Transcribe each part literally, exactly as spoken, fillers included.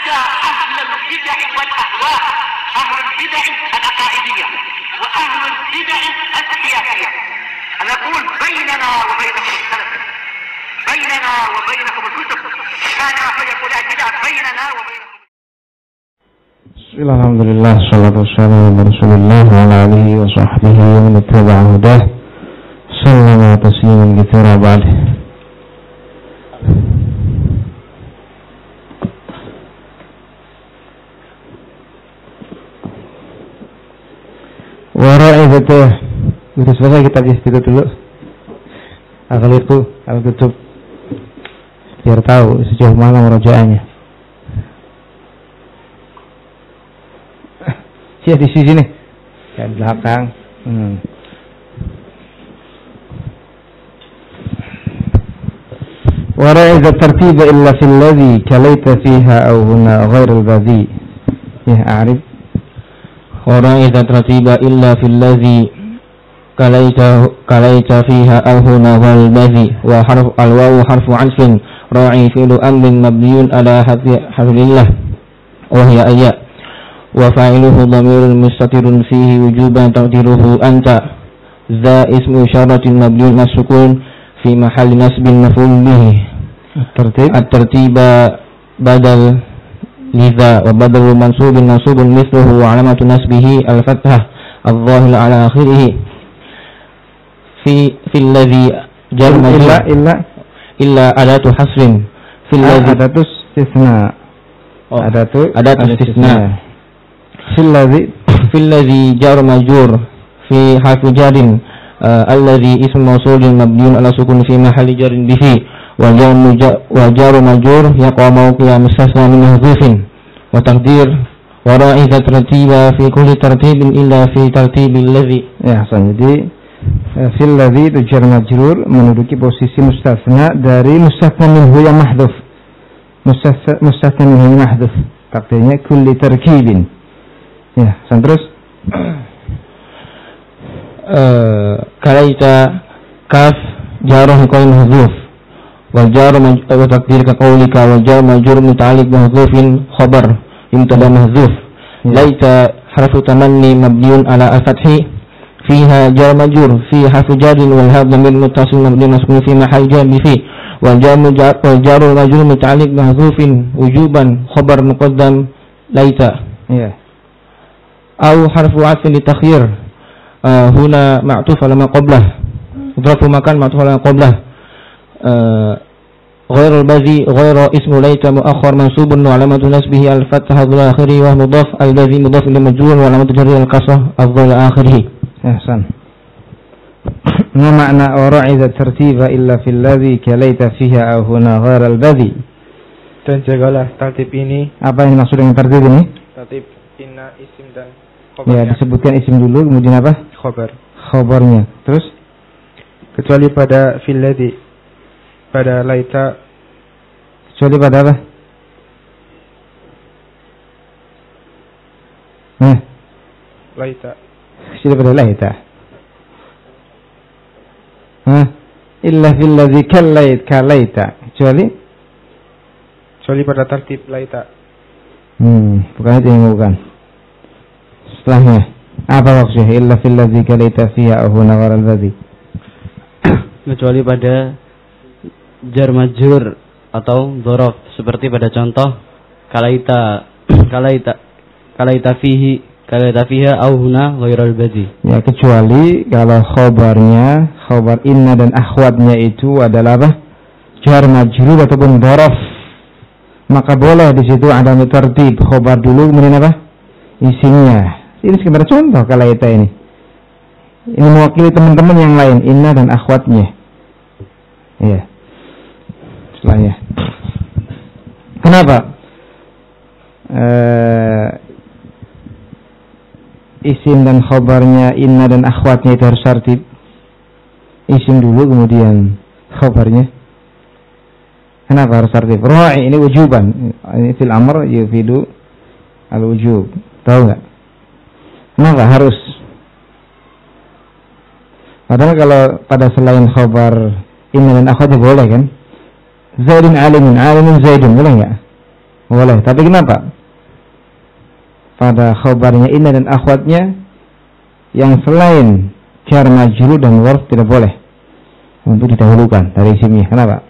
حتى أهل البدع والأهواء، أهل البدع العقائدية وأهل البدع السياسية. أنا أقول بيننا وبينكم السلف، بيننا وبينكم الكتب، كان فيقول البدع بيننا وبينكم. Alhamdulillah, salatu wassalamu ala Rasulillah wa ala alihi wa sahbihi wa man ittaba'a hudah. Sallallahu tasliman katsira ba'd. Wara'idatuh. Sudah selesai kitab itu dulu. Akhliku al-kutub. Biar tahu sejauh mana merajaannya. Ya di sini nih, di belakang. Hmm. ورأيت الترتيب إلا في الذي كليت فيها أو هنا غير البذيء. يا أعرف. ورأيت الترتيب إلا في الذي كليت كليت فيها أو هنا غير البذيء. وحرف الواو حرف عطف راعي فعل أمر مبني على حذف الله وهي أياء. وفاعله ضمير مستتر فيه وجوبا تقديره أنت ذا اسم إشارة مبني على السكون في محل نصب مفعول به. الترتيب الترتيب بدل لذا وبدل منصوب منصوب مثله وعلامة نصبه الفتحة الظاهر على آخره. في في الذي جر إلا إلا إلا أداة حصر في الذي أداة استثناء أداة أداة استثناء في الذي في الذي جار مجرور في حرف جار آه الذي اسم موصول مبني على سكون في محل جر به وجار مجرور يقع موقع مستثنى من محذوف وتقدير وراء ترتيب في كل ترتيب إلا في ترتيب الذي. Ya, Hasan. Jadi في الذي itu jar majrur menduduki posisi mustasna dari mustasna minhu yang mahdhuf. Mustasna minhu yang mahdhuf. Takdirnya kulli tarkibin. Ya, terus uh, kalaita kaf jarah qaul mahdzuf wal jar wa taqdir ka qaulika wal jar majrur muta'alliq mahdzufin khabar mubtada mahdzuf. Laita harfu tamanni mabniun ala al-fathi fiha jar majrur fi harfu jar wal ha dhamir muttasil mabni maskun fi mahall jar bi fi wal jar wal jar majrur muta'alliq mahdzufin wujuban khabar muqaddam laita. Ya. أو حرف عطف للتخيير آه هنا معطوف على ما قبله ظرف مكان معطوف على ما قبله آه غير الذي غير اسم ليت مؤخر منصوب وعلامة نسبه الفتحة ظل آخره وهو مضاف الذي مضاف إلى مجرور وعلامة جره الكسرة الظل آخره. أحسن. ما معنى وراعي الترتيب إلا في الذي كليت فيها أو هنا غير الذي. Dan jagalah tertib ini. Apa yang dimaksud dengan tertib ini? Tertib inna isim dan ya, disebutkan isim dulu, kemudian apa? Khobar. Khobarnya. Terus? Kecuali pada filladhi, pada laita. Kecuali pada apa? Nah. Laita. Kecuali pada laita. Hah? Illa filladhi kallait kalaita. Kecuali? Kecuali pada tertib laita. Hmm, bukan itu yang bukan. Setelahnya apa maksudnya illa fil ladzi kalaita fiha aw huna ghairal ladzi. Kecuali pada jar majrur atau dzaraf seperti pada contoh kalaita kalaita kalaita fihi kalaita fiha aw huna ghairal ladzi. Ya, kecuali kalau khabarnya khabar inna dan akhwatnya itu adalah apa? Jar majrur ataupun dzaraf. Maka boleh di situ ada tertib khabar dulu kemudian apa? Isimnya. Ini sekedar contoh kalaita ini. Ini mewakili teman-teman yang lain, inna dan akhwatnya. Iya. Setelahnya. Kenapa? Uh, isim dan khabarnya inna dan akhwatnya itu harus tertib. Isim dulu kemudian khabarnya. Kenapa harus tertib? Ra'i ini wujuban. Ini fil amr yufidu al-wujub. Tahu enggak? Kenapa harus? Padahal kalau pada selain khabar inna dan akhwatnya boleh kan? Zaidun alimun, alimun zaidun, boleh enggak? Boleh. Tapi kenapa? Pada khabarnya inna dan akhwatnya yang selain jar majrur dan dzarf tidak boleh untuk didahulukan dari isimnya. Kenapa?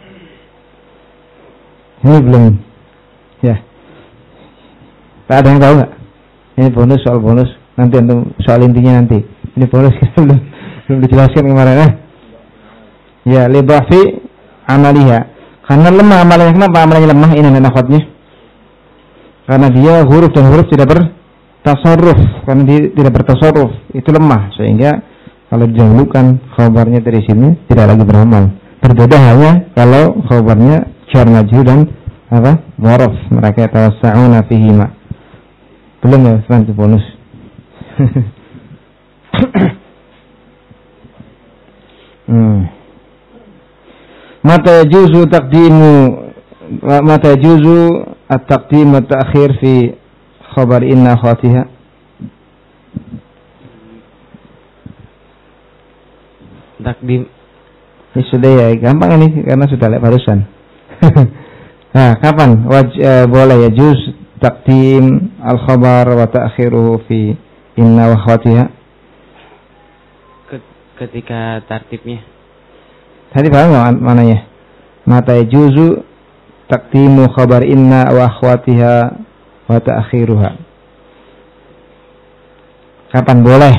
Ini belum. Ya. Tak ada yang tahu nggak? Ini bonus, soal bonus. Nanti untuk soal intinya nanti. Ini bonus belum belum dijelaskan kemarin. Eh? Ya, li dha'fi amaliha. Karena lemah amalnya. Kenapa amalnya lemah? Ini dan akhwatnya. Karena dia huruf dan huruf tidak bertasarruf. Karena dia tidak bertasarruf. Itu lemah. Sehingga kalau didahulukan khabarnya dari sini tidak lagi beramal. Berbeda hanya kalau khabarnya jar majrur dan apa? Dzaraf. Mereka tawassa'una fihi ma. Belum ya, nanti bonus. hmm. Mata yajuzu taqdimu mata yajuzu at-taqdim wa at-ta'khir fi khabar inna khatiha. Takdim. Ini sudah ya, gampang ini karena sudah lihat barusan. Nah, kapan Waj, uh, boleh ya juz taqdim al-khabar wa ta'khiruhu fi inna wa khatiha? Ketika tartibnya. Tadi paham nggak mananya? Mata yajuzu taqdimu khabar inna wa akhwatiha wa ta'khiruha. Kapan boleh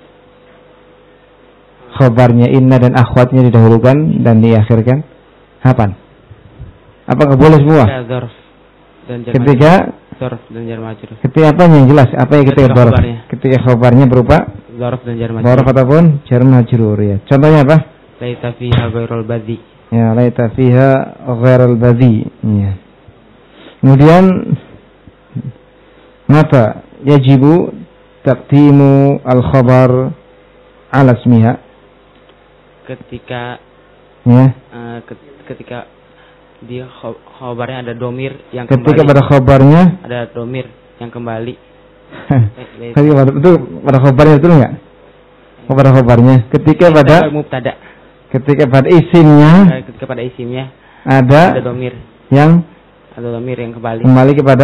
khabarnya inna dan akhwatnya didahulukan dan diakhirkan? Kapan? Apakah boleh semua? Ketika dzarf dan jar majrur. Ketika apa yang jelas? Apa yang ketika dzarf? Ketika khabarnya berupa dzarf dan jar majrur. Dzarf ataupun jar majrur ya. Contohnya apa? Laita fiha ghairul badhi. Ya, laita fiha ghairul badhi. Ya. Kemudian mata yajibu taqdimu al-khabar ala ismiha? Ketika ya. Uh, ketika dia khabarnya ada domir yang ketika kembali. Pada khabarnya ada domir yang kembali. Ketika pada itu pada khabarnya betul enggak? Pada khabarnya ketika pada mubtada. Ketika pada isimnya ketika pada isimnya ada ada domir yang ada domir yang kembali kembali kepada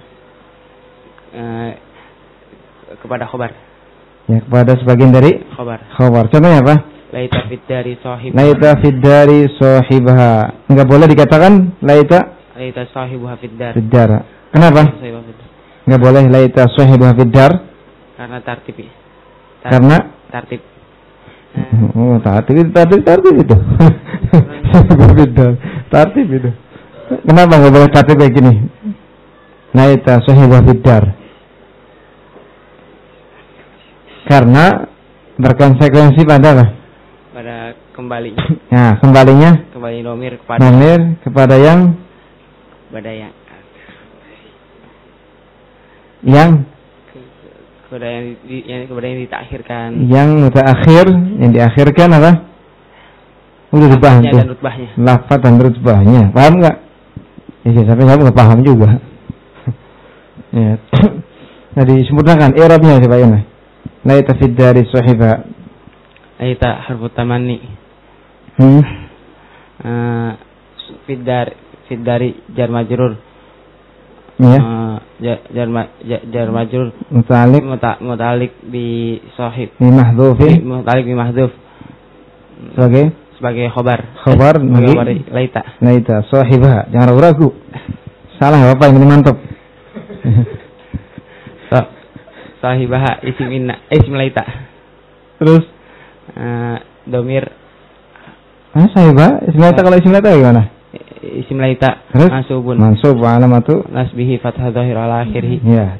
uh, kepada khabar. Ya, kepada sebagian dari khabar. Khabar. Contohnya apa? Laita fid dari sahib. Laita fid dari sahibaha. Enggak boleh dikatakan laita laita sahibuha fid dar. Fid dar. Kenapa? Enggak boleh laita sahibuha fid dar. Karena tartib. Tartib. Karena tartib. Oh, tartib, tartib, tartib itu. Fid dar. Tartib itu. Kenapa enggak boleh tartib kayak gini? Laita sahibuha fid dar. Karena berkonsekuensi pada apa? Pada kembalinya. Nah, kembalinya kembali domir kepada domir kepada yang kepada yang yang kepada yang, di, yang kepada yang ditakhirkan. Yang mutaakhir, yang diakhirkan apa? Udah dipaham tuh. Dan rutbahnya. Lafaz dan rutbahnya. Paham enggak? Ya, sampai kamu enggak paham juga. Ya. Jadi sempurnakan i'rabnya coba ya. Laita fid dari sahiba. Laita harfu tamanni. Hmm. Uh, fid dar fid dari jar majrur. Ya. Uh, jar jar, jar, jar majrur Muta'alliq muta, muta'alliq bi sahib. Bi mahdhufi. Muta'alliq bi mahdhuf. Sebagai sebagai khabar. Khabar bagi laita. Laita sahiba. Jangan ragu-ragu. Salah apa yang ini mantap. So, sahibaha isim inna isim laita. Terus uh, domir ah sahiba isim laita. Kalau isim laita gimana? Isim laita mansubun mansub wa alamatu nasbihi fathah dhahir ala akhirih. Ya.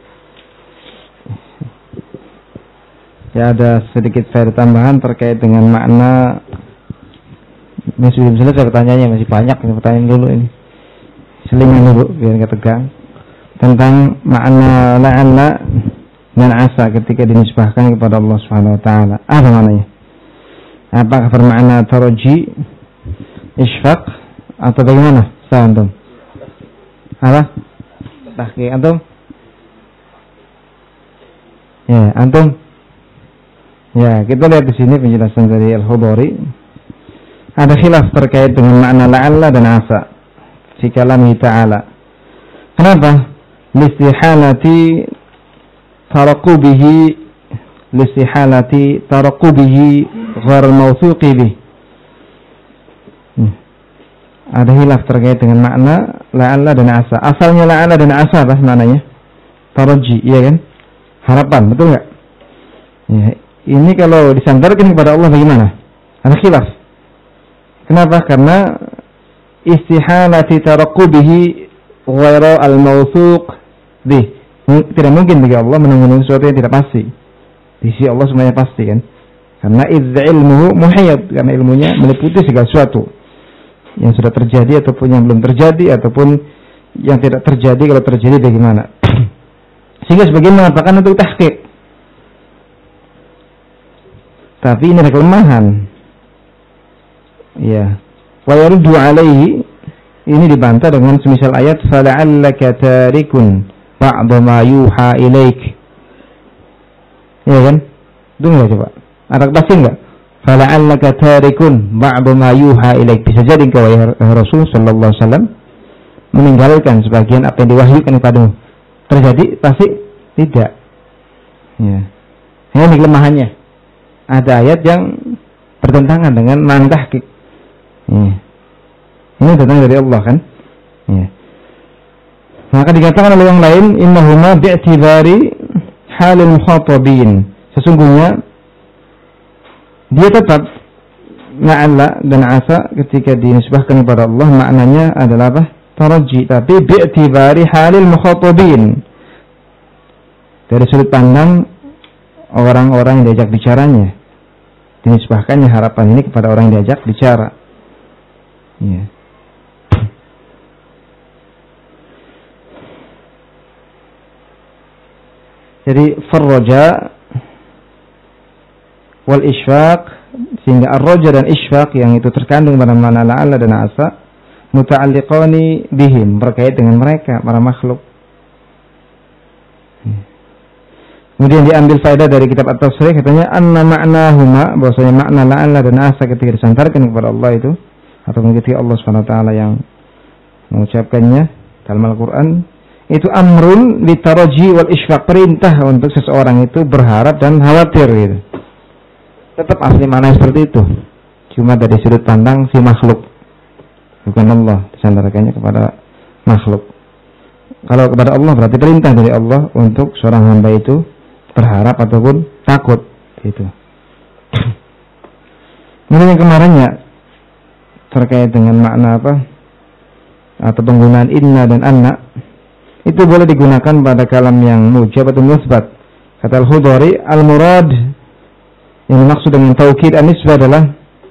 Ya, ada sedikit faedah tambahan terkait dengan makna. Ini belum selesai pertanyaannya, masih banyak pertanyaan dulu ini. Selingan dulu biar nggak tegang. Tentang makna la'alla dan asa ketika dinisbahkan kepada Allah Subhanahu wa taala. Apa maknanya? Apakah bermakna taraji, isfaq atau bagaimana? Saya antum. Apa? Tahqiq antum? Ya, antum. Ya, kita lihat di sini penjelasan dari Al-Khudari. Ada khilaf terkait dengan makna la'alla dan asa fi kalamihi ta'ala. Kenapa? Listihalati taraqubihi listihalati taraqubihi ghair mawthuqi bih. Hmm. Ada hilaf terkait dengan makna la'alla dan asa. Asalnya la'alla dan asa apa maknanya? Taraji, iya kan? Harapan, betul enggak? Ya, ini kalau disandarkan kepada Allah bagaimana? Ada khilaf. Kenapa? Karena istihalati taraqubihi ghaira al-mawthuq bih. Tidak mungkin bagi Allah menunggu sesuatu yang tidak pasti. Di sisi Allah semuanya pasti kan? Karena idz ilmuhu muhayyad, karena ilmunya meliputi segala sesuatu yang sudah terjadi ataupun yang belum terjadi ataupun yang tidak terjadi, kalau terjadi bagaimana. Sehingga sebagian mengatakan untuk tahqiq. Tapi ini ada kelemahan. Ya. Wa yaruddu alaihi, ini dibantah dengan semisal ayat fala'allaka tarikun ba'da ma yuha ilaik. Ya kan? Dengar coba. Ada pasti enggak? Fala'allaka tarikun ba'da ma yuha ilaik. Bisa jadi engkau ya Rasul sallallahu alaihi wasallam meninggalkan sebagian apa yang diwahyukan kepadamu. Terjadi? Pasti tidak. Ya. Ini kelemahannya. Ada ayat yang bertentangan dengan makna tahqiq. Ya. Ini datang dari Allah kan? Ya. Maka dikatakan oleh yang lain innahuma bi'tibari halil mukhatabin. Sesungguhnya dia tetap la'alla dan asa ketika dinisbahkan kepada Allah maknanya adalah apa? Taraji, tapi bi'tibari halil mukhatabin. Dari sudut pandang orang-orang yang diajak bicaranya, dinisbahkannya harapan ini kepada orang yang diajak bicara. Ya. Jadi farraja wal isfaq, sehingga ar-raja dan isfaq yang itu terkandung pada makna la'alla dan asa muta'alliqani bihim, berkait dengan mereka, para makhluk. Kemudian diambil faedah dari kitab At-Tafsir, katanya anna ma'nahuma, bahwasanya makna la'alla dan asa ketika disandarkan kepada Allah itu atau ketika Allah Subhanahu wa taala yang mengucapkannya dalam Al-Qur'an, itu amrun litaraji wal isfaq, perintah untuk seseorang itu berharap dan khawatir gitu. Tetap asli makna seperti itu. Cuma dari sudut pandang si makhluk. Bukan Allah, disandarkannya kepada makhluk. Kalau kepada Allah berarti perintah dari Allah untuk seorang hamba itu berharap ataupun takut gitu. Kemudian yang kemarinnya terkait dengan makna apa? Atau penggunaan inna dan anna, itu boleh digunakan pada kalam yang mujab atau musbat. Kata Al-Khudari, al-murad yang dimaksud dengan taukid an-nisbah adalah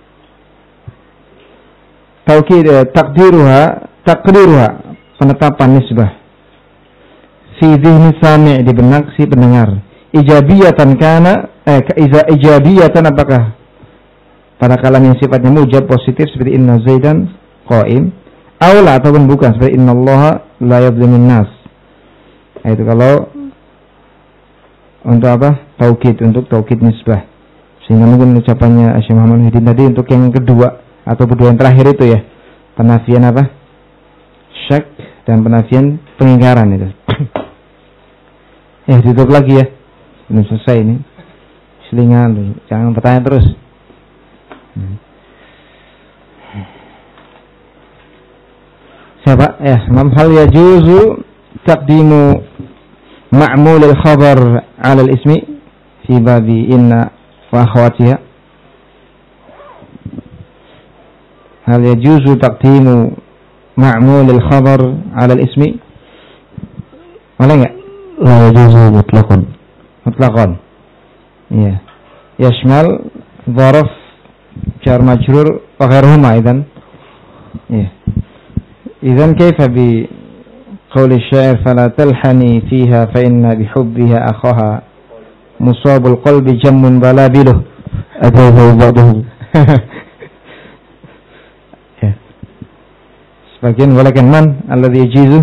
taukid eh, takdiruha, takdiruha, penetapan nisbah fi dhihni sami', di benak si pendengar. Ijabiyatan kana eh iza ijabiyatan, apakah pada kalam yang sifatnya mujab positif seperti inna zaidan qa'im, aula ataupun bukan seperti innallaha la yadhlimun nas. Nah, itu kalau untuk apa? Taukid, untuk taukid nisbah. Sehingga mungkin ucapannya Syekh Muhammad Hidin tadi untuk yang kedua atau kedua yang terakhir itu ya, penafian apa? Syak dan penafian pengingkaran itu. Eh, tutup lagi ya. Belum selesai ini. Selingan loh. Jangan bertanya terus. Hmm. Siapa? Ya, mam hal yajuzu taqdimu ma'mul al-khabar 'ala al-ismi fi babi inna wa akhawatiha. Hal yajuzu taqdimu ma'mul al-khabar 'ala al-ismi? Boleh enggak? La yajuzu mutlaqan. Mutlaqan. Iya. Yashmal dharaf jar majrur wa ghairuhuma idzan. Iya. Idzan kaifa bi qauli syair fala talhani fiha fa inna bihubbiha akhaha musabul qalbi jammun balabiluh. Adahu ba'dahu. Ya. Sebagian walakin man alladhi yajizu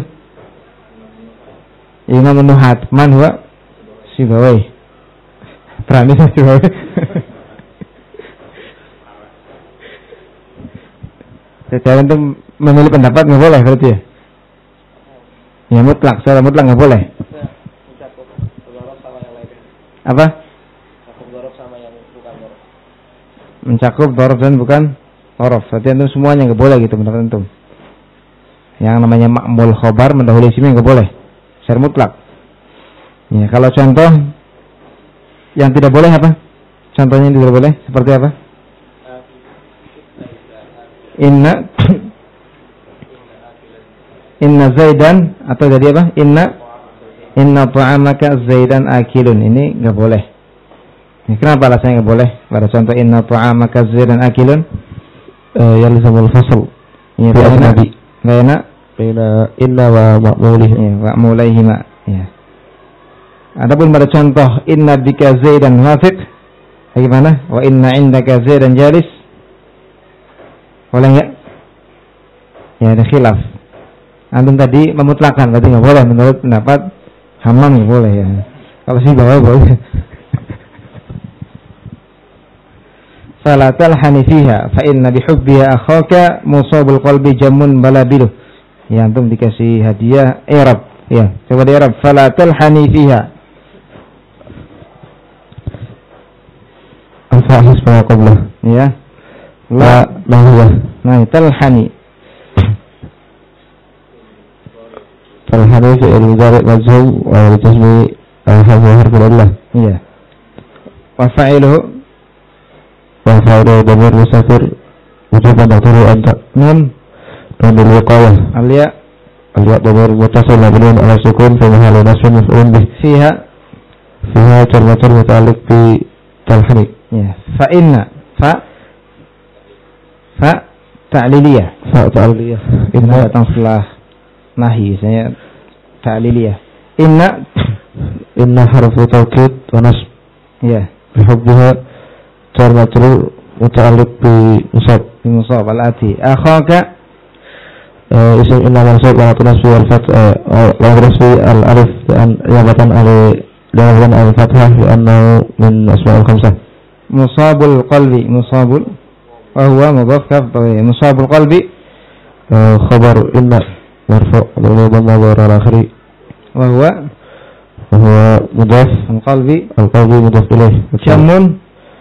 Imam Nuhat, man huwa Sibawai. Berani sama Sibawai. Jadi untuk memilih pendapat nggak boleh berarti ya? Ya mutlak, secara mutlak nggak boleh. Apa? Mencakup dhorof dan bukan dhorof. Berarti antum semuanya nggak boleh gitu menurut antum. Yang namanya ma'mul khobar mendahului isimnya nggak boleh. Secara mutlak. Ya, kalau contoh yang tidak boleh apa? Contohnya yang tidak boleh seperti apa? Inna Inna Zaidan, atau jadi apa? Inna Inna ta'amaka Zaidan akilun. Ini nggak boleh. Ini kenapa alasannya nggak boleh? Pada contoh Inna ta'amaka Zaidan akilun, uh, yalzamul fasl. Ya, baina baina baina inna wa ma'mulihi. Ya, wa ma'mulihima. Ya. Adapun pada contoh Inna bika Zaidan wafiq, bagaimana? Wa inna indaka Zaidan jalis. Boleh enggak? Ya, ada khilaf. Antum tadi memutlakan, berarti nggak boleh menurut pendapat Hammam, nggak boleh ya. Kalau sih bawah boleh. Fala talhani fiha fa inna bihubbiha akhaka musabul qalbi jammun balabilu. Ya, antum dikasih hadiah i'rab. Ya, coba di i'rab. Fala talhani fiha. Al-fa'il isma qabla. Ya. La mahwa. Nah, talhani. Talhani fi'il mudhari' majzum wa jazmi al-harfu harfu illah. Iya. Wa fa'iluhu wa fa'iluhu dhamir musafir wujuban taqdiru anta. Nun nun al-wiqayah. Al-ya al-ya dhamir muttasil mabniun ala sukun fi mahalli nasbin maf'ulun bih. Fiha fiha jar majrur muta'alliq bi talhani. Ya, fa inna fa fa ta'liliyah. Fa ta'liliyah. Inna datang setelah nahi, saya ta'liliyah. Inna inna harfu taukid wa nasb. Ya, bihubbiha jar majrur muta'alliq bi musab. bi musab al-ati. Akhaka isim inna mansub wa nasb wal fath wa nasb al-alif dan yabatan ali dan al-fathah li'annahu min asma'il khamsah. Musabul qalbi, musabul wa huwa mudhaf kaf musabul qalbi khabar inna marfu' wa dhamma wa al-akhiri wa huwa wa huwa mudhaf al-qalbi al-qalbi mudhaf ilayh. jamun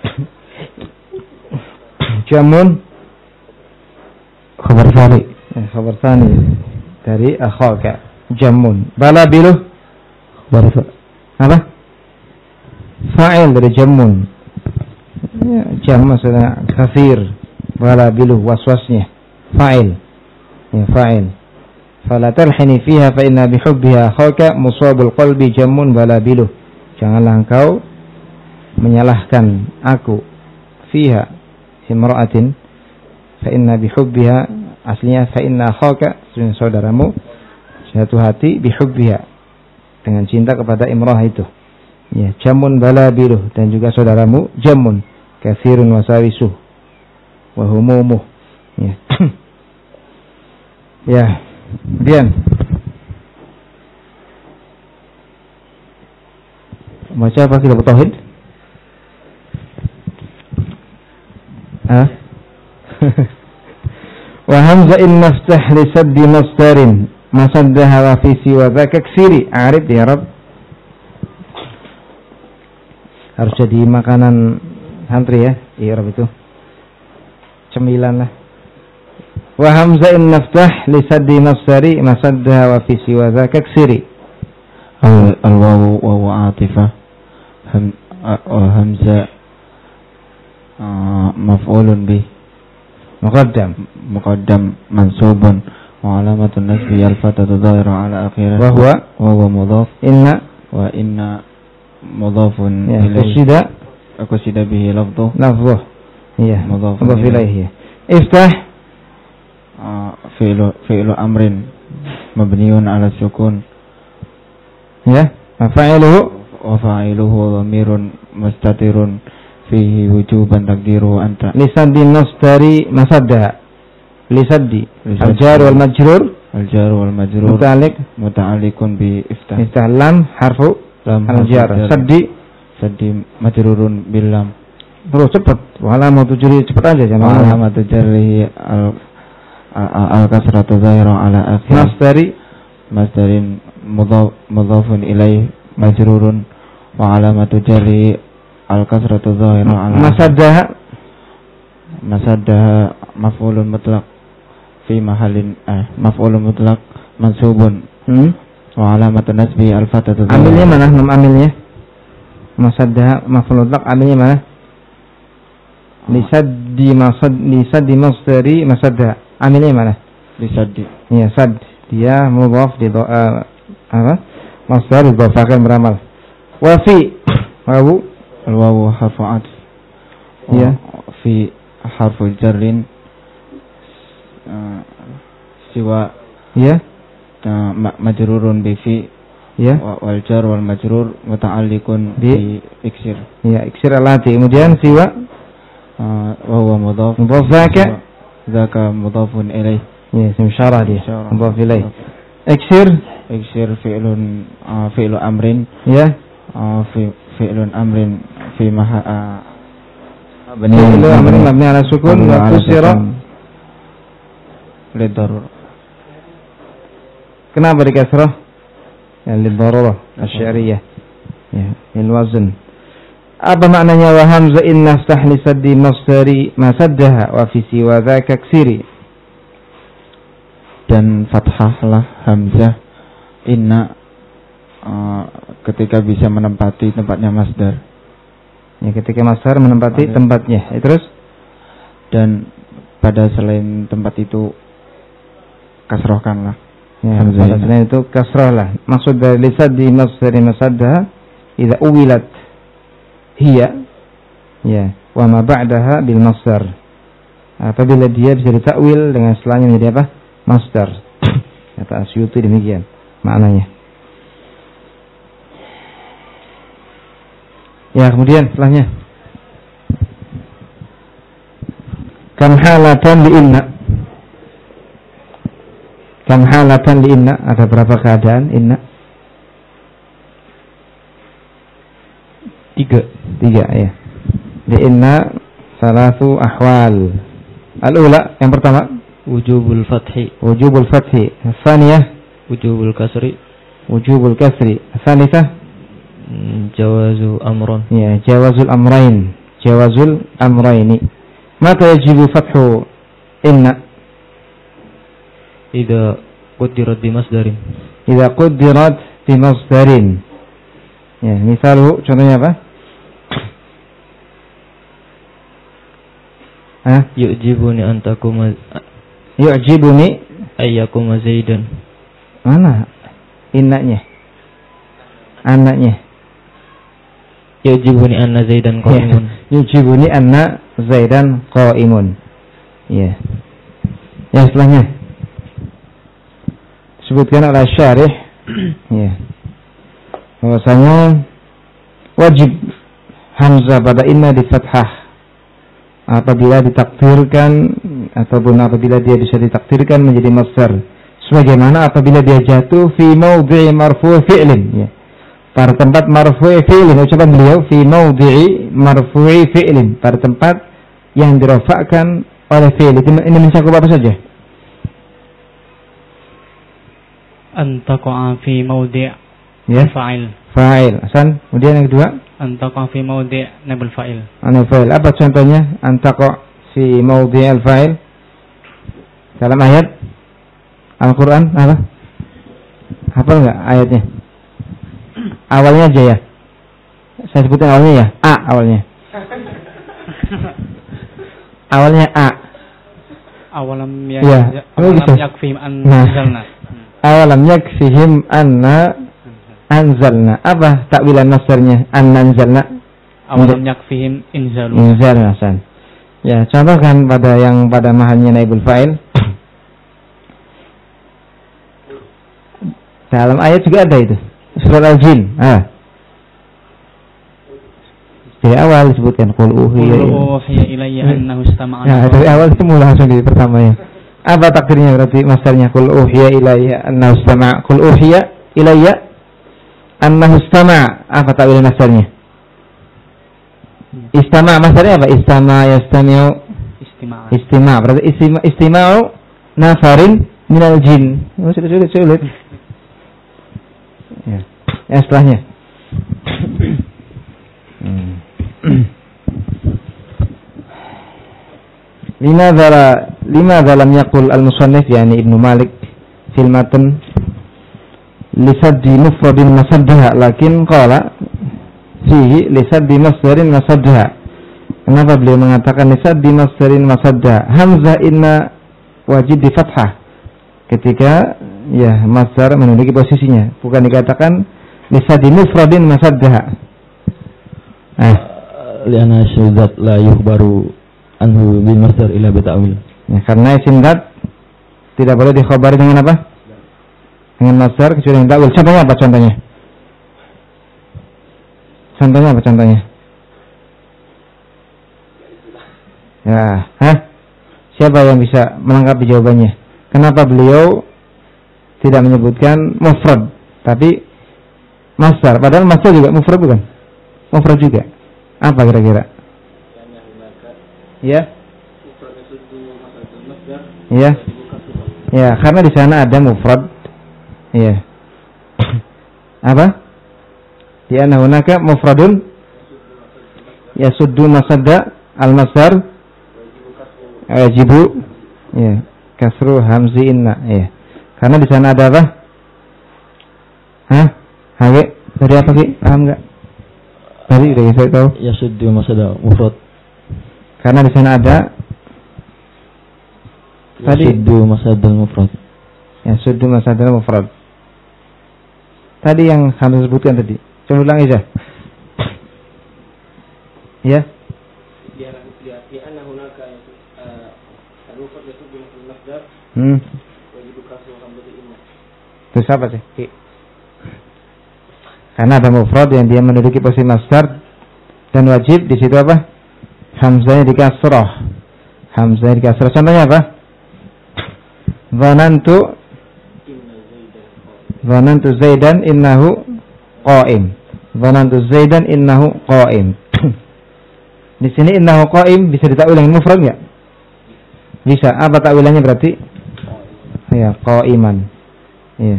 jamun khabar tsani. eh, khabar tsani dari akhaka jamun. Balabiluh khabar apa? Fa'il dari jamun. Ya, jam maksudnya kathir. Balabiluh waswasnya fa'il. Ya, fa'il. Fala talhini fiha fa inna bihubbiha akhaka musabul qalbi jamun balabiluh. Janganlah engkau menyalahkan aku fiha imra'atin fa inna bihubbiha, aslinya fa inna akhaka, saudaramu jatuh hati bihubbiha dengan cinta kepada imrah itu. Ya, jamun balabiluh, dan juga saudaramu jamun kathirun wasawisuh wa humumuh. Ya. Ya. Kemudian baca apa kita bertauhid? Ah. Wa hamza in naftah li saddi masdarin masaddaha wa fi siwa dzaka ksiri. Arif ya Rabb. Harus jadi makanan santri ya, iya Rabb itu. Cemilan lah. Wa hamza in naftah li saddi masdari masaddaha wa fi siwa dzaka ksiri. Al-wawu wa huwa atifah. Ham hamza maf'ulun bih muqaddam muqaddam mansubun wa alamatun nasbi al-fatatu dhahira ala akhirih wa huwa wa huwa mudhaf inna wa inna mudhafun ya, ilayhi qusida qusida bihi lafdhu lafdhu iya mudhafun mudhaf ilayhi. Iftah fi'lu fi'lu amrin mabniun ala sukun ya, fa'iluhu wa fa'iluhu dhamirun mustatirun fihi wujuban taqdiruhu anta. Lisaddi masdari masadda. Lisaddi al-jar wal majrur al-jar wal majrur muta'alliq muta'alliqun bi iftah. Iftah lam harfu lam al-jar. Saddi saddi majrurun bil lam. Terus cepat. Wala mau tujuri cepat aja jangan lama. Alamat jarrihi al al kasratu zahira ala akhir. Masdari masdarin mudhaf mudhafun ilaih majrurun wa alamatu jarri al-kasratu dhahirun ala Masaddah masaddah maf'ulun mutlaq fi mahallin eh maf'ulun mutlaq mansubun hmm? wa alamatu nasbi al-fathatu Amilnya mana? Nom amilnya Masaddah maf'ul mutlaq, amilnya mana? Lisaddi masad lisaddi masdari masaddah, amilnya mana? lisaddi Ya, sad dia mudhaf di uh, apa? Masdar didhafahkan beramal. Wa fi wawu al-wawu harfu atf ya fi harfu jarrin uh, siwa ya uh, ma- majrurun bi fi ya wa- wal jar wal majrur muta'alliqun Bi. bi iksir ya iksir alati, kemudian siwa uh, wa huwa mudhaf mudhaf zaka zaka mudhafun ilaih ya ism syarah dia Syarah. mudhaf ilaih. Iksir iksir fi'lun uh, fi'lu amrin ya uh, fi fi'lun amrin fi maha uh, fi'lu amrin mabni ala sukun wa kusira. lidarur. Kenapa dikasrah? Ya lidarurah asy-syar'iyyah. Ya, lil wazn. Apa maknanya wa hamza inna ftah li saddi masdari ma saddaha wa fi siwa dzaka ksiri? Dan fathahlah hamzah inna uh, ketika bisa menempati tempatnya masdar. Ya, ketika masdar menempati Ada. tempatnya. Ya, terus Dan pada selain tempat itu kasrohkanlah. ya, Hamzah pada ini. selain itu kasrah lah. Maksud dari lisaddi masdari masaddaha idza uwilat hiya ya wa ma ba'daha bil masdar. Apabila dia bisa ditakwil dengan setelahnya menjadi apa? Masdar. Kata Asyuti demikian maknanya. Ya, kemudian setelahnya kam halatan li inna. Kam halatan li inna, ada berapa keadaan inna? Tiga. Tiga ya. Li inna salatu ahwal. Al-ula yang pertama Wujubul fathi, wujubul fathi, tsaniyah wujubul kasri, wujubul kasri, tsalitsah mm, jawazu amron. ya jawazul amrain, jawazul amraini. Mata yajibu fathu inna Idza quddirat bi masdarin. idza quddirat bi masdarin. Ya, misalu contohnya apa? Hah? Yu'jibuni an takuma Yu'jibuni ayyakuma zaidan. mana innanya? Anaknya. Yu'jibuni anna zaidan qa'imun. Yujibuni anna Zaidan qa'imun. Ya. Yang setelahnya disebutkan oleh syarih ya. Bahwasanya wajib hamzah pada inna di fathah apabila ditakdirkan ataupun apabila dia bisa ditakdirkan menjadi masdar. Sebagaimana apabila dia jatuh fi maudhi'i marfu' fi'lin ya. Pada tempat marfu'i fi'lin, ucapan beliau fi maudhi'i marfu'i fi'lin, pada tempat yang dirafa'kan oleh fi'il. Ini mencakup apa saja? Antaqa'a fi mawdi' Ya, fa'il. fa'il. Hasan. Kemudian yang kedua, Antaqa'a fi mawdi' naibul fa'il. anil fa'il. Apa contohnya? Antaqa fi maudhi'il fa'il. Dalam ayat Al-Qur'an apa? Hafal enggak ayatnya? Awalnya aja ya. Saya sebutin awalnya ya. A awalnya. Awalnya A. Awalam ya, Ya, ya oh awalam gitu. yakfihim an Nah. anzalna. Awalam yakfihim anna anzalna. Apa takwilan masdarnya? Anna anzalna. Awalam yakfihim inzalu. Inzalna Hasan. Ya, contohkan pada yang pada mahalnya naibul fa'il. Dalam ayat juga ada itu. Surat Al-Jin. Ah. Dari awal disebutkan qul uhiya. Qul uhiya ilayya annahu istama'a. Ya, dari awal itu mulai langsung di pertamanya. Apa takdirnya berarti masdarnya qul uhiya ilayya annahu istama'a. Qul uhiya ilayya annahu istama'a. Apa takwil masdarnya? Istama' masdarnya apa? Istama' yastami'u Istima'a. istima'. Berarti istima' istima'u nafarin minal jin. Oh, sulit sulit sulit. Ya, ya setelahnya. Hmm. Lima zala lima zalam yaqul al-musannif yani Ibnu Malik fil matan lisaddi mufradin masaddaha lakin qala fihi lisaddi masdarin masaddaha. Kenapa beliau mengatakan lisaddi masdarin masaddaha? Hamzah inna wajib di fathah ketika ya masdar menduduki posisinya, bukan dikatakan lisaddi mufradin masaddaha. Eh, liana syudzat la yukhbaru anhu bil masdar ila bita'wil. Ya, karena isim dzat tidak boleh dikhabari dengan apa? Dengan masdar kecuali dengan ta'wil. Contohnya apa contohnya? Contohnya apa contohnya? Ya, hah? Siapa yang bisa melengkapi jawabannya? Kenapa beliau tidak menyebutkan mufrad tapi masdar? Padahal masdar juga mufrad bukan? Mufrad juga. Apa kira-kira? Ya. Ya. Ya, karena di sana ada mufrad. Ya. Apa? Di anna hunaka mufradun yasuddu masadda al-masdar wajibu ya kasru hamzi inna ya. Karena di sana ada apa? Hah? Hage? Dari apa Ki? Paham enggak? Tadi udah saya tahu. Yasuddu masadda mufrad. Karena di sana ada tadi yasuddu masadda mufrad. Yasuddu masadda mufrad. Tadi yang harus sebutkan tadi. Coba ulang aja. Ya. Hmm. Terus apa sih? Karena ada mufrad yang dia menduduki posisi masdar dan wajib di situ apa? Hamzahnya di kasrah. Hamzahnya di kasrah. Contohnya apa? Dhanantu Dhanantu Zaidan innahu qa'im. Dhanantu Zaidan innahu qa'im. Di sini innahu qa'im bisa ditakwil dengan mufrad enggak? Bisa. Apa takwilannya berarti? Ya, qa'iman. Iya.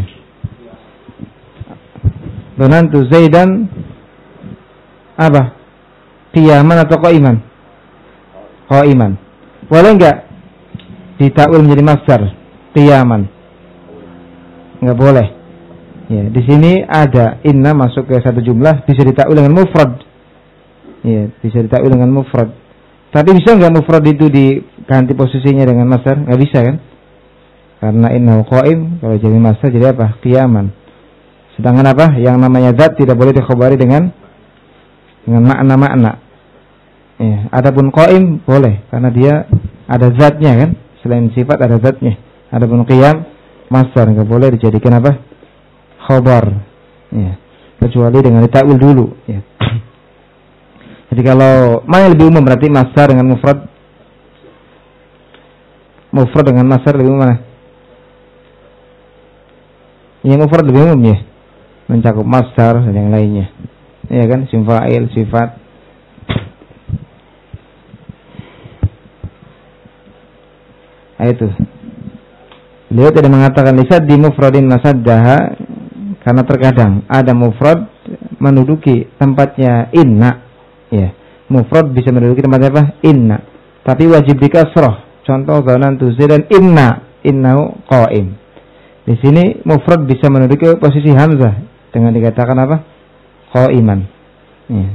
Dhanantu Zaidan apa? Qiyaman atau qa'iman? Qa'iman. Boleh enggak ditakwil menjadi masdar? Qiyaman. Enggak boleh. Ya, di sini ada inna masuk ke satu jumlah bisa ditakwil dengan mufrad. Ya, bisa ditakwil dengan mufrad. Tapi bisa enggak mufrad itu diganti posisinya dengan masdar? Enggak bisa kan? Karena innahu qa'im kalau jadi masdar jadi apa? Qiyaman. Sedangkan apa? Yang namanya zat tidak boleh dikhabari dengan dengan makna-makna. Ya, adapun qa'im boleh karena dia ada zatnya kan? Selain sifat ada zatnya. Adapun qiyam masdar enggak boleh dijadikan apa? Khabar. Ya. Kecuali dengan ditakwil dulu, ya. Jadi kalau mana yang lebih umum berarti masdar dengan mufrad? Mufrad dengan masdar lebih umum mana? Yang mufrad lebih umum ya. Mencakup masdar dan yang lainnya. Iya kan? Isim fa'il, sifat. Nah, itu. Beliau tidak mengatakan lisad di mufradin masaddaha karena terkadang ada mufrad menduduki tempatnya inna. Ya, mufrad bisa menduduki tempatnya apa? Inna. Tapi wajib dikasrah. Contoh dhanantu Zaidan inna innahu qa'im. Di sini mufrad bisa menduduki posisi hamzah dengan dikatakan apa? Qa'iman. Ya.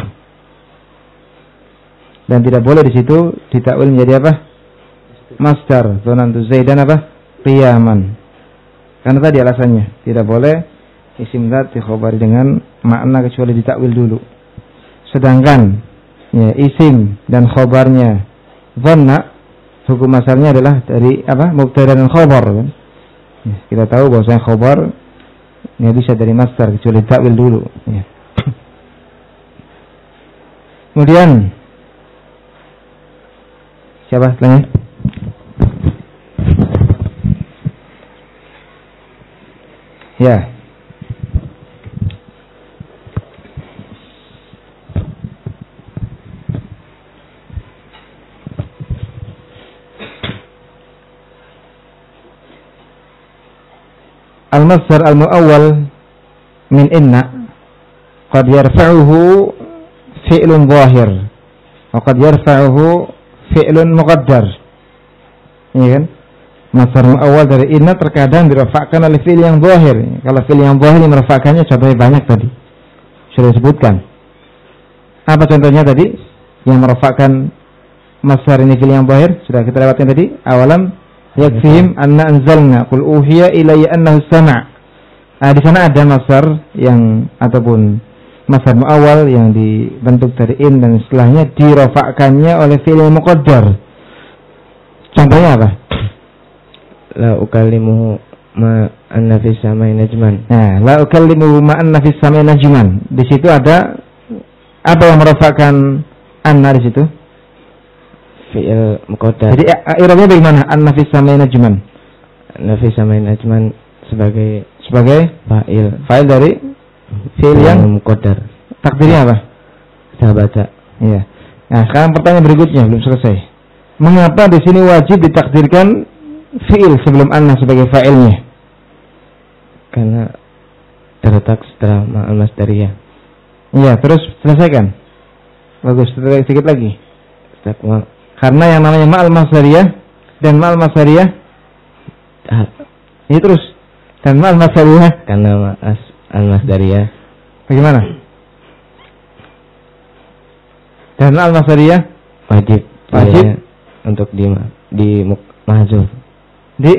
Dan tidak boleh di situ ditakwil menjadi apa? Masdar. Dhanantu Zaidan apa? Qiyaman. Karena tadi alasannya tidak boleh isim dzat dikhobari dengan makna kecuali ditakwil dulu. Sedangkan ya, isim dan khobarnya dhanna hukum asalnya adalah dari apa? Mubtada dan khobar kan? Ya, kita tahu bahwasanya khobar nggak bisa dari masdar kecuali ditakwil dulu. Ya. Kemudian siapa selanjutnya? Ya. Al-masdar al-mu'awwal min inna qad yarfa'uhu fi'lun zahir wa qad yarfa'uhu fi'lun muqaddar. Iya kan? Masdar awal dari inna terkadang dirafa'kan oleh fi'il yang zahir. Kalau fi'il yang zahir merafa'kannya contohnya banyak tadi. Sudah disebutkan. Apa contohnya tadi? Yang merafa'kan masdar ini fi'il yang zahir sudah kita lewatkan tadi. Awalam yakfihim anna anzalna qul uhiya ilayya annahu sama'. Nah, di sana ada masdar yang ataupun masdar awal yang dibentuk dari in dan setelahnya dirafa'kannya oleh fi'il yang muqaddar. Contohnya apa? La ukallimuhu ma anna fis samai najman. Nah, la ukallimuhu ma anna fis samai najman. Di situ ada apa yang merafa'kan anna di situ? Fi'il muqaddar. Jadi i'rabnya bagaimana? Anna fis samai najman. Anna fis samai najman sebagai sebagai fa'il. Fa'il dari fi'il yang muqaddar. Takdirnya apa? Sabata. Iya. Nah, sekarang pertanyaan berikutnya belum selesai. Mengapa di sini wajib ditakdirkan fi'il sebelum anna sebagai fa'ilnya? Karena terletak setelah ma'al masdariyah. Iya, terus selesaikan. Bagus, sedikit lagi. Setelah karena yang namanya ma'al masdariyah dan ma'al masdariyah ah, ini terus dan ma'al masdariyah karena ma'as al masdariyah bagaimana? Dan ma'al masdariyah wajib wajib ya, untuk di di mahzuf. Di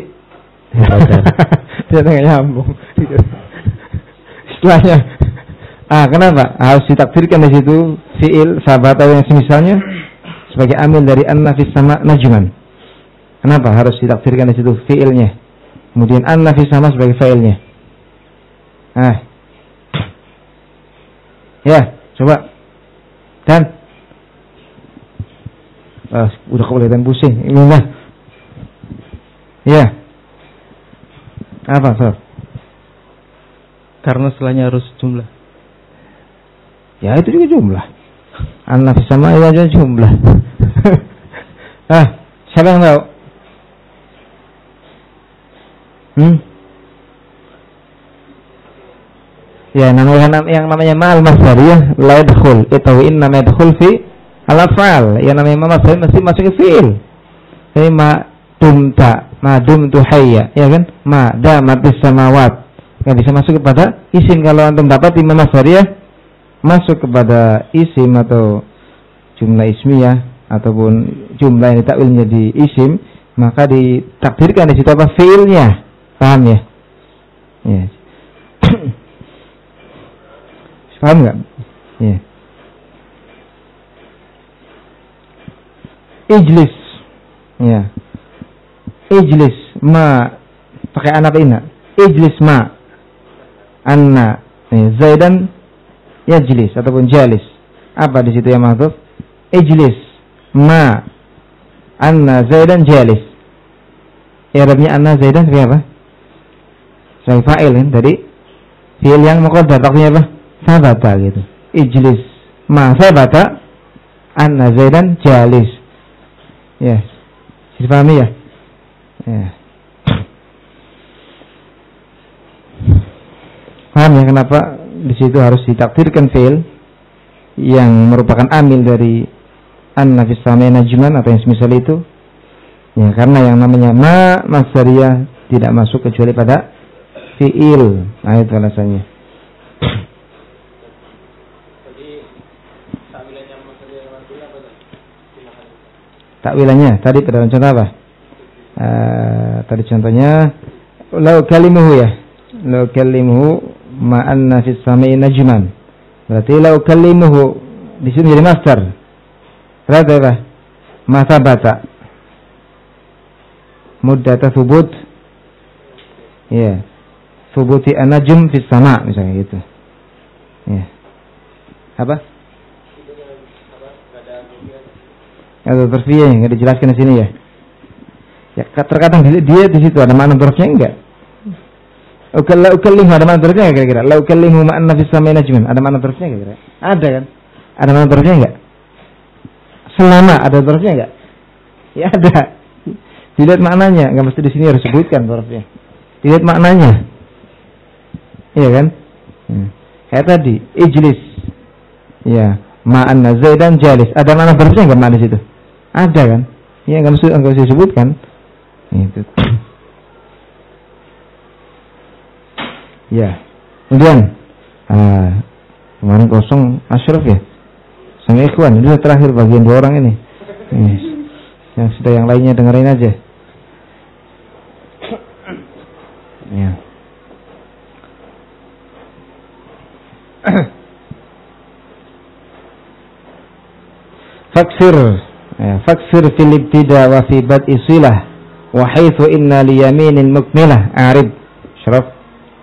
dia nggak nyambung. Setelahnya, ah kenapa harus ditakdirkan di situ fiil sahabat atau yang semisalnya sebagai amil dari anna fis sama najman? Kenapa harus ditakdirkan di situ fiilnya? Kemudian anna fis sama sebagai fa'ilnya. Ah, ya coba dan ah, udah kelihatan pusing. Ini lah. Ya. Apa, Sof? Karena setelahnya harus jumlah. Ya itu juga jumlah. An-nafs sama itu aja jumlah. Ah, siapa yang tahu? Hmm? Ya, namanya yang namanya ma'al masdariyah la yadkhul. Itu inna ma yadkhul fi al-af'al. Yang namanya masdar mesti masuk ke fi'il. Jadi ma dumta, ma dumtu hayya, ya kan? Ma damatis samawat. Enggak bisa masuk kepada isim. Kalau antum dapat imam masdariyah masuk kepada isim atau jumlah ismiyah ataupun jumlah yang ditakwil menjadi isim, maka ditakdirkan di situ apa fiilnya. Paham ya? Ya. Paham enggak? Ya. Ijlis. Ya. Ijlis ma pakai anak ina. Ijlis ma anna ya, Zaidan yajlis ataupun jalis. Apa di situ yang mahdhuf? Ijlis ma anna Zaidan jalis. I'rabnya anna Zaidan sebagai apa? Sebagai fa'il kan dari fi'il yang muqaddar, takdirnya apa? Sabata gitu. Ijlis ma sabata anna Zaidan jalis. Ya. Bisa pahami ya? Ya. Paham ya kenapa di situ harus ditakdirkan fi'il yang merupakan amil dari anna fis samai najman atau yang semisal itu? Ya, karena yang namanya ma masdariyah tidak masuk kecuali pada fi'il. Nah, itu alasannya. Takwilannya tadi pada contoh apa? Uh, tadi contohnya lau kalimuhu ya. Lau kalimuhu ma anna fis samai najman. Berarti lau kalimuhu di sini jadi master. Berarti apa? Ma sabata. Muddata thubut. Ya. Yeah. Thubuti an-najm fis sama misalnya gitu. Ya. Yeah. Apa? Ada terfiyah yang dijelaskan di sini ya. Ya terkadang dia di situ ada makna dzarfnya enggak? Ukalla ukallimu ada makna dzarfnya enggak kira-kira? La ukallimu ma anna fis samai najman. Ada makna dzarfnya enggak kira-kira? Ada kan? Ada makna dzarfnya enggak? Selama ada dzarfnya enggak? Ya ada. Dilihat maknanya, enggak mesti di sini harus sebutkan dzarfnya. Dilihat maknanya. Iya kan? Ya. Kayak tadi, ijlis. Ya, ma'anna Zaidan jalis. Ada mana verbnya enggak mana di situ? Ada kan? Ya, enggak mesti enggak usah disebutkan. Itu. Ya. Kemudian ah, kemarin kosong Ashraf ya? Sama Ikhwan, itu terakhir bagian dua orang ini. Yes. Yang sudah yang lainnya dengerin aja. Ya. Faksir ya, faksir fil ibtida wa fi bad'i silah wa haitsu inna li yaminin mukmilah a'rib Syaraf.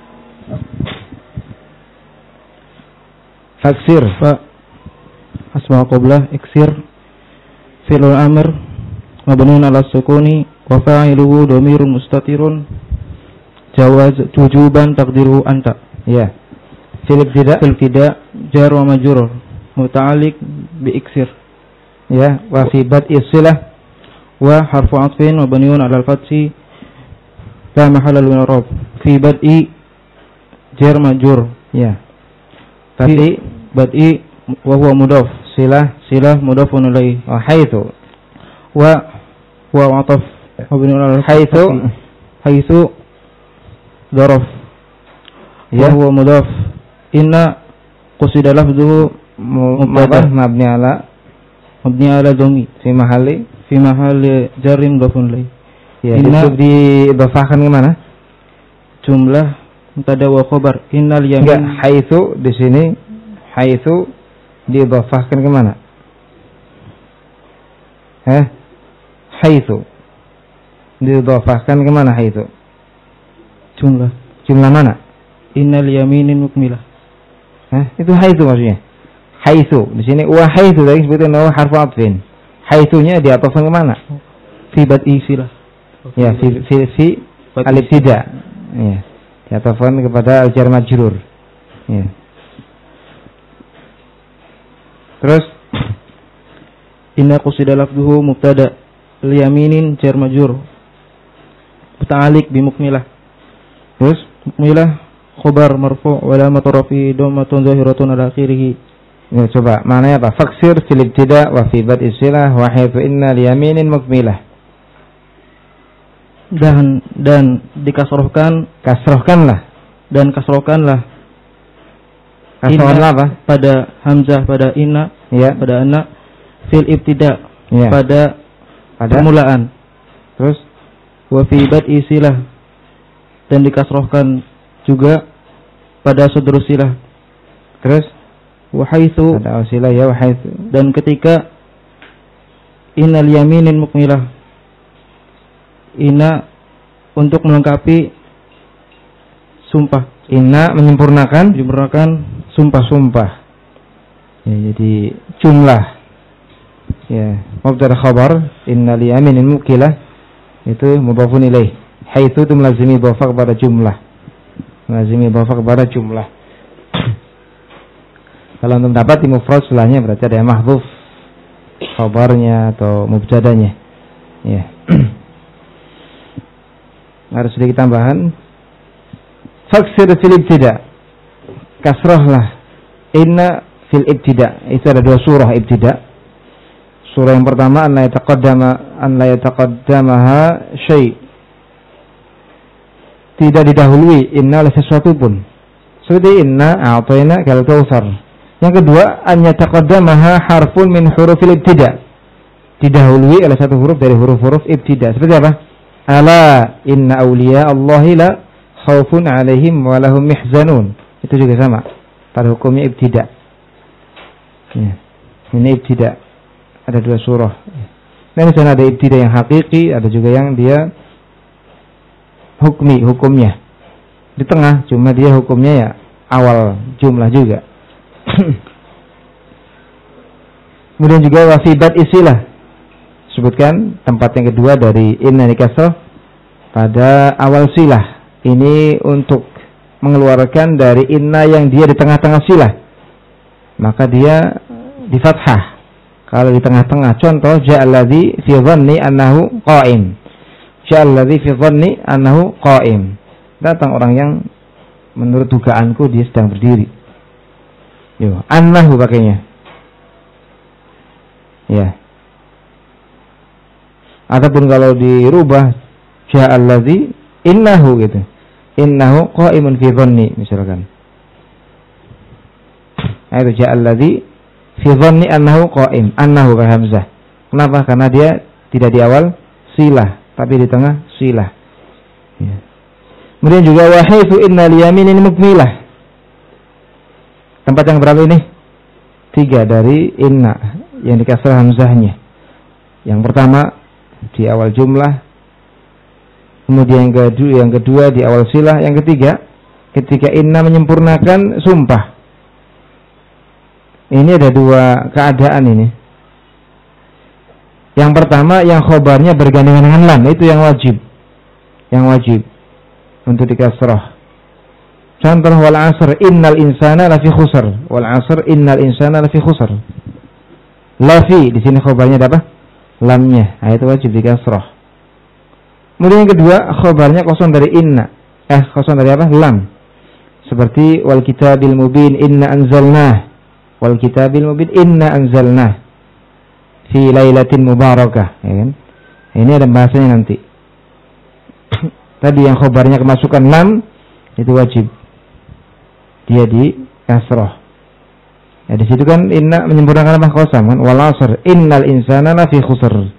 Faksir fa asma qablah iksir fi'lul amr mabniun ala sukuni wa fa'iluhu dhamirun mustatirun jawaz wujuban taqdiruhu anta. Ya. Fil ibtida fil ibtida jar wa majrur muta'alliq bi iksir. Ya, wa fi bad'i silah wa harfu atfin mabniun ala al-fathi la mahalla lahu min al-i'rab fi bad'i jar majrur. Ya. Tapi bad'i wa huwa mudaf silah silah mudafun ilaih wa haitsu wa wa ataf mabniun ala haitsu haitsu daraf ya, wa huwa mudaf inna qusida lafdhuhu mubtada mabni ala mabni ala dhammi fi mahalli fi mahalli jarri mudafun ilaih. Ya, inna itu diidhafahkan ke mana? Jumlah mubtada wa khabar. Innal yamin. Enggak, haitsu di sini haitsu diidhafahkan ke mana? Eh? Haitsu diidhafahkan ke mana haitsu? Jumlah. Jumlah mana? Innal yaminin mukmilah. Eh, itu haitsu maksudnya. Haitsu di sini wa haitsu tadi sebutin wa harfu atfin. Haitsunya diatofkan ke mana? Fi bad'i silah. Ya, fi fi, fi al-ibtida. Ya. Diatofkan kepada al-jar majrur. Ya. Terus inna qusida lafdhuhu mubtada liyaminin jar majrur muta'alliq bi mukmilah. Terus mukmilah khabar marfu' wa alamatu rafi dhammatun zahiratun ala akhirih. Ya, coba maknanya apa? Faksir fil ibtida wa fi bad'i silah wa haitsu inna liyaminin mukmilah. Dan dan dikasrohkan Kasrohkanlah. dan kasrohkanlah Kasrohkanlah apa? pada hamzah pada inna Ya. pada anna fil ibtida Ya. pada Pada permulaan terus wa fi bad'i silah dan dikasrohkan juga pada sudru silah. terus Wa haitsu ada wasilah ya wa haitsu. dan ketika innal yaminin mukmilah inna untuk melengkapi sumpah, Inna menyempurnakan menyempurnakan sumpah-sumpah. Ya, jadi jumlah. Ya, mubtada khabar inna li yaminin mukilah itu mudhafun ilaih. Haitsu itu melazimi idhafah kepada jumlah. Melazimi idhafah kepada jumlah. Kalau untuk dapat di mufrad setelahnya berarti ada yang mahdzuf khabarnya atau mubtadanya. Ya. Harus sedikit tambahan. Faksir fil ibtida. Kasrahlah inna fil ibtida. Itu ada dua surah ibtida. Surah yang pertama an la yataqaddama an la yataqaddamaha syai'. Tidak didahului inna oleh sesuatu pun. Seperti inna a'tayna kal kautsar. Yang kedua an yataqaddamaha harfun min hurufil ibtida. Didahului oleh satu huruf dari huruf-huruf ibtida. Seperti apa? Ala inna awliya Allahi la khaufun alaihim wa lahum yahzanun. Itu juga sama. Pada hukumnya ibtida. Ya. Ini ibtida. Ada dua surah. Nah, di sana ada ibtida yang hakiki, ada juga yang dia hukmi, hukumnya. Di tengah, cuma dia hukumnya ya awal jumlah juga. Kemudian juga wafibat isilah. Sebutkan tempat yang kedua dari inna nikasrah pada awal silah. Ini untuk mengeluarkan dari inna yang dia di tengah-tengah silah. Maka dia di fathah. Kalau di tengah-tengah, contoh ja'alladzi fi dhanni annahu qa'im. Ja'alladzi fi dhanni annahu qa'im. Datang orang yang menurut dugaanku dia sedang berdiri. Yo, annahu pakainya. Ya. Ataupun kalau dirubah ja'alladzi innahu gitu. Innahu qa'imun fi dhanni misalkan. Nah, itu ja'alladzi fi dhanni annahu qa'im. Annahu pakai hamzah. Kenapa? Karena dia tidak di awal silah, tapi di tengah silah. Ya. Kemudian juga wa haitsu innal yaminin mukmilah. Tempat yang berapa ini? Tiga dari inna yang dikasrah hamzahnya. Yang pertama di awal jumlah, kemudian yang kedua, yang kedua di awal silah, yang ketiga ketika inna menyempurnakan sumpah. Ini ada dua keadaan ini. Yang pertama yang khobarnya bergandengan dengan lam, itu yang wajib. Yang wajib untuk dikasrah. Contoh wal asr innal insana lafi khusr. Wal asr innal insana lafi khusr. Lafi di sini khobarnya ada apa? Lamnya. Nah, itu wajib dikasrah. Kemudian yang kedua khobarnya kosong dari inna. Eh kosong dari apa? Lam. Seperti wal kitabil mubin inna anzalnah. Wal kitabil mubin inna anzalnah fi lailatin mubarakah, ya kan? Ini ada bahasanya nanti. Tadi yang khobarnya kemasukan lam itu wajib dia di kasrah. Ya di situ kan inna menyempurnakan apa? Qasam kan? Wal asr innal insana lafi khusr.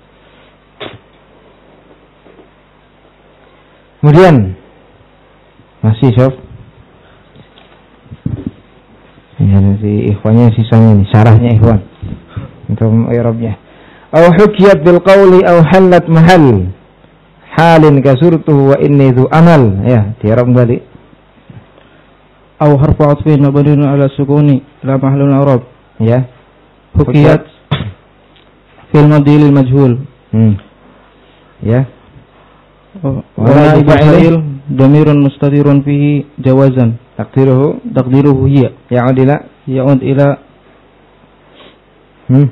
Kemudian masih Sof. Ya si ikhwannya sisanya nih, syarahnya ikhwan. Untuk i'rabnya. Aw hukiyat bil qawli aw halat mahal. Halin kasurtuhu wa inni dhu amal. Ya, i'rab kembali. Aw harfu atfin mabniun ala sukuni la mahalun i'rab. Ya. Hukiyat fil madhi lil majhul. Hmm. Ya. Wa la fa'il dhamirun mustatirun fihi jawazan. Takdiruhu takdiruhu hiya. Ya'ud ila ya'ud ila hmm.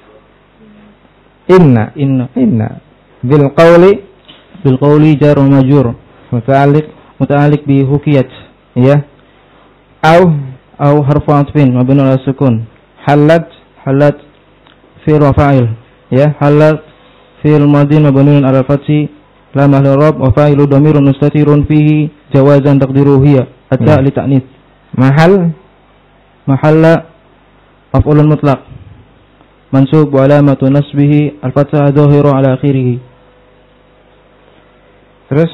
Inna inna inna bil qawli bil qawli jar wa majrur muta'alliq muta'alliq bi hukiyat. Ya. Au au harfu atfin mabni ala sukun. Halat halat fi'l wa fa'il. Ya. Halat fi'l madhi mabni ala fathi la mahall i'rab wa fa'ilu dhamirun mustatirun fihi jawazan taqdiruhu hiya. Hatta li ta'nits. Mahal mahalla maf'ulun mutlaq mansub wa alamatu nasbihi al-fathah dhahiru ala akhirih. Terus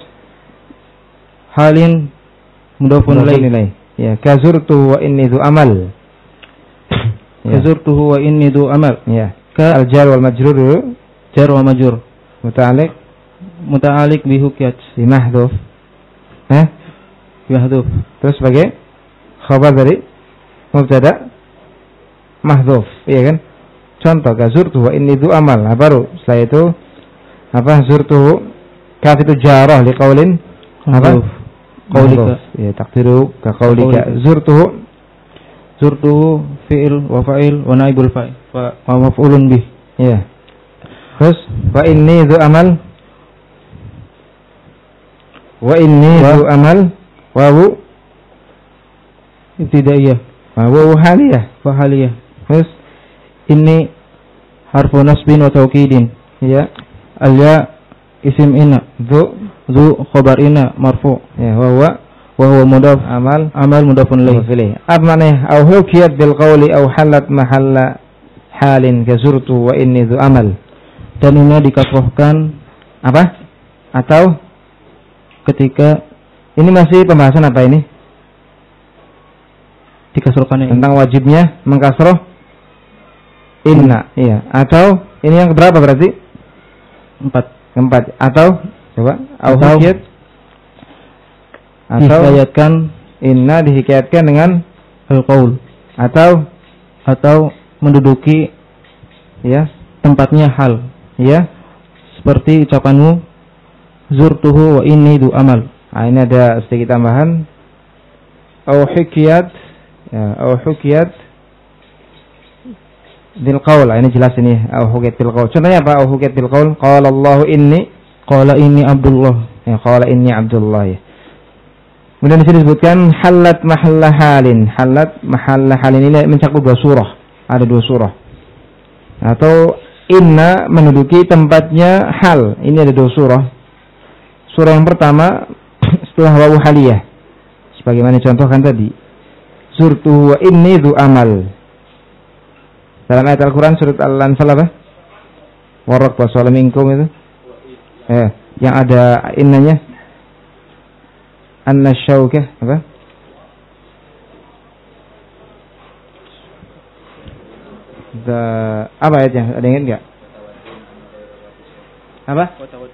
halin mudhafun ilaih. Ya, kazurtu wa inni dhu amal. Kazurtuhu wa inni dhu amal. Ya. Ka al-jar wal majrur jar wa majrur muta'alliq muta'alliq bi hukiyat bi mahdhuf. Eh? Bi mahdhuf. Terus sebagai khabar dari mubtada mahdhuf, iya kan? Contoh kazurtu wa inni dhu amal. Nah, baru setelah itu apa? Zurtu kaf itu jarah li qaulin apa? Qaulika. Ya, takdiru ka qaulika. Zurtuhu zurtuhu fi'il wa fa'il wa naibul fa'il wa maf'ulun bih. Iya. Terus wa inni dhu amal. Wa inni dhu amal wawu ibtidaiyah. Wawu haliyah. Wa haliyah. Terus ini harfu nasbin wa taukidin. Ya. Al-ya isim inna. Dhu dhu khabar inna marfu. Ya, wa huwa wa huwa mudaf amal amal mudafun ilaih. Apa maknanya? Au hukiyat bil qawli au halat mahalla halin kazurtu wa inni dhu amal. Dan ini dikasrohkan apa? Atau ketika ini masih pembahasan apa ini? Dikasrohkan tentang wajibnya mengkasroh inna. Hmm. Iya. Atau ini yang keberapa berarti? Empat. Empat. Atau coba au hukiyat atau dihikayatkan inna dihikayatkan dengan al-qaul atau atau menduduki ya tempatnya hal ya seperti ucapanmu zurtuhu wa inni du amal. Nah, ini ada sedikit tambahan au hukiyat ya au hukiyat bil qaul. Ini jelas ini au hukiyat bil qaul. Contohnya apa au hukiyat bil qaul? Qala Allahu inni qala inni Abdullah. Ya qala inni Abdullah ya. Kemudian di sini disebutkan halat mahalla halin. Halat mahalla halin ini mencakup dua surah. Ada dua surah. Atau inna menduduki tempatnya hal. Ini ada dua surah. Surah yang pertama setelah wawu haliyah. Sebagaimana contohkan tadi. Zurtuhu wa inni dhu amal. Dalam ayat Al-Quran surat Al-Anfal apa? Warak wa salam minkum itu. Eh, yang ada innanya. Anna syauka apa? The, apa ayatnya? Ada yang ingat enggak? Apa?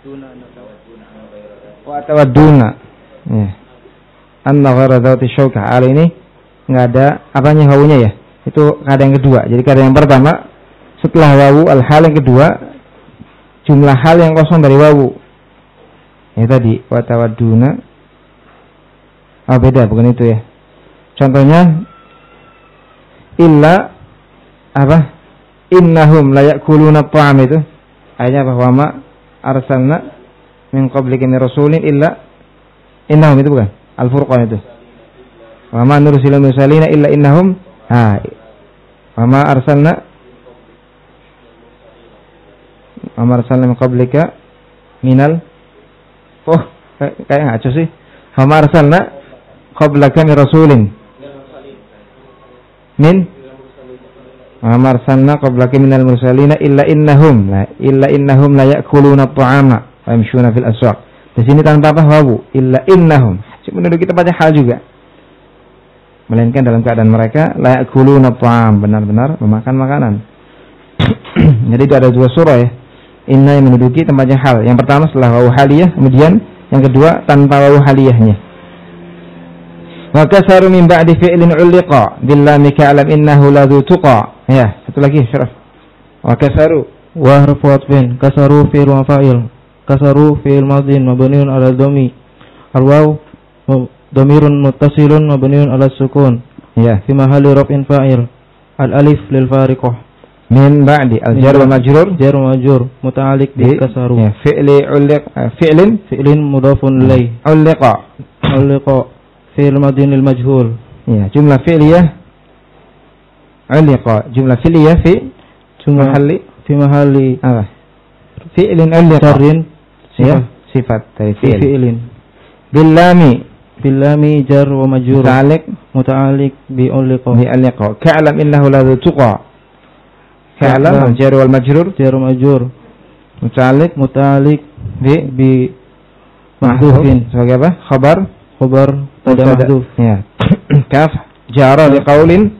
Wa tawadduna. Ya. Anna ghara dzati syauka. Al ini enggak ada apanya wawunya ya. Itu keadaan yang kedua. Jadi keadaan yang pertama setelah wawu al-hal, yang kedua jumlah hal yang kosong dari wawu. Ya tadi wa tawadduna. Ah beda bukan itu ya. Contohnya illa apa? Innahum la ya'kuluna at-ta'am itu. Ayatnya apa? Wa ma arsalna min qablika min rasulin illa innahum itu bukan? Al-Furqan itu. Wa ma nursilul mursalina illa innahum ha. Wa ma arsalna wa ma arsalna min qablika minal oh kayak ngaco sih. Wa ma arsalna qablaka min rasulin min wa ma arsalna qablaka minal mursalina illa innahum la illa innahum la ya'kuluna at-ta'ama wa yamshuna fil aswaq. Di sini tanpa apa wawu illa innahum. Menduduki tempatnya hal juga. Melainkan dalam keadaan mereka la ya'kuluna at-ta'am, benar-benar memakan makanan. Jadi itu ada dua surah ya. Inna yang menduduki tempatnya hal. Yang pertama setelah wawu haliyah, kemudian yang kedua tanpa wawu haliyahnya. Wa kasaru min ba'di fi'lin 'ulliqa billahi ka'lam innahu ladzu tuqa. Ya, satu lagi syaraf. Wa kasaru wa harfu atfin kasaru fi'il wa fa'il. Kasaru fi'il madhin mabniun 'ala dhammi. Al-waw dhamirun muttasilun mabniun 'ala sukun. Ya, fi mahalli raf'in fa'il. Al-alif lil fariqah. Min ba'di al-jar wa majrur. Jar wa majrur muta'alliq bi kasaru. Ya, fi'li 'ulliq fi'lin fi'lin mudhafun ilayh. 'ulliqa. 'Ulliqa fi'il madhin lil majhul. Ya, jumlah fi'liyah 'ulliqa. Jumlah fi'liyah fi jumlah mahalli fi mahalli apa? Fi'lin 'ulliqa. Jarrin Ya, sifat dari fi'il. Fi'lin. Bil lami bil lami jar wa majrur. muta'alliq muta'alliq bi 'ulliqa. bi 'ulliqa. Ka'lam innahu ladzu tuqa. Ka'lam al-jar wal majrur jar wa majrur muta'alliq muta'alliq bi bi mahdhufin. sebagai apa? Khabar Khabar pada mahdhuf. Ya. Kaf jara liqaulin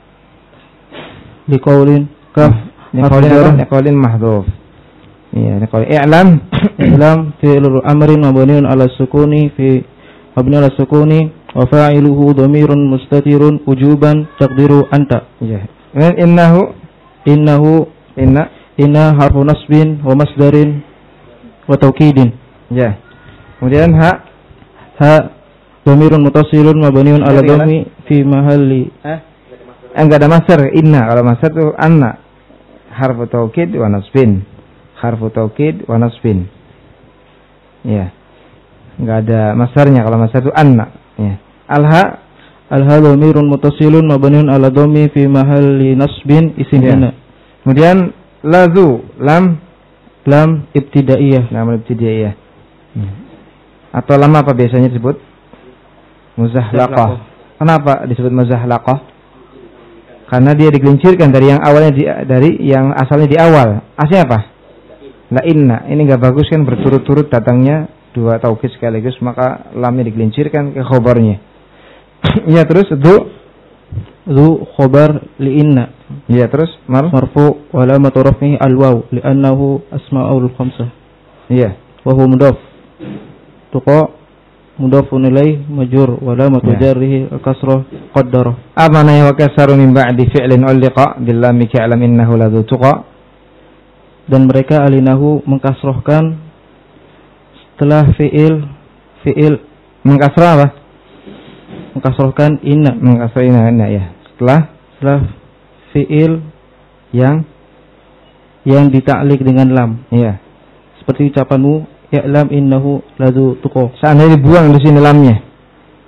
liqaulin kaf liqaulin apa? Liqaulin mahdhuf. Iya, liqaulin i'lam i'lam fi'il amrin mabniun 'ala sukuni fi mabni 'ala sukuni wa fa'iluhu dhamirun mustatirun wujuban taqdiru anta. Iya. Dan innahu innahu inna inna harfu nasbin wa masdarin wa taukidin. Ya. Kemudian ha ha dhamirun muttasilun mabniun 'ala dhammi fi mahalli eh enggak ada masdar inna. Kalau masdar itu anna harfu taukid wa nasbin. Harfu taukid wa nasbin. Ya. Enggak ada masdarnya kalau masdar itu anna. Ya. Alha alha dhamirun muttasilun mabniun 'ala dhammi fi mahalli nasbin isim ya. inna. Kemudian lazu lam lam ibtidaiyah. Lam ibtidaiyah. Hmm. Atau lam apa biasanya disebut? Muzahlaqah. Kenapa disebut muzahlaqah? Karena dia digelincirkan dari yang awalnya di, dari yang asalnya di awal. Aslinya apa? La inna. Ini enggak bagus kan berturut-turut datangnya dua taukid sekaligus, maka lamnya digelincirkan ke khobarnya. Ya, terus du du khobar li inna. Ya, terus mar marfu wa alamatu raf'ihi al-waw li'annahu asma'ul khamsah. Iya. Wa huwa mudhaf. Tuqa mudhafun ilaih majrur wa alamatu jarrihi al-kasrah qaddara. Amana wa kasaru min ba'di fi'lin ulliqa bil lam ka'lam innahu ladzu tuqa. Dan mereka alinahu mengkasrohkan setelah fi'il fi'il mengkasrah apa? Mengkasrohkan inna. Mengkasrah inna, inna ya. Setelah setelah fi'il yang yang ditaklik dengan lam. Iya. Seperti ucapanmu ya'lam innahu ladzu tuqa. Seandainya dibuang di sini lamnya.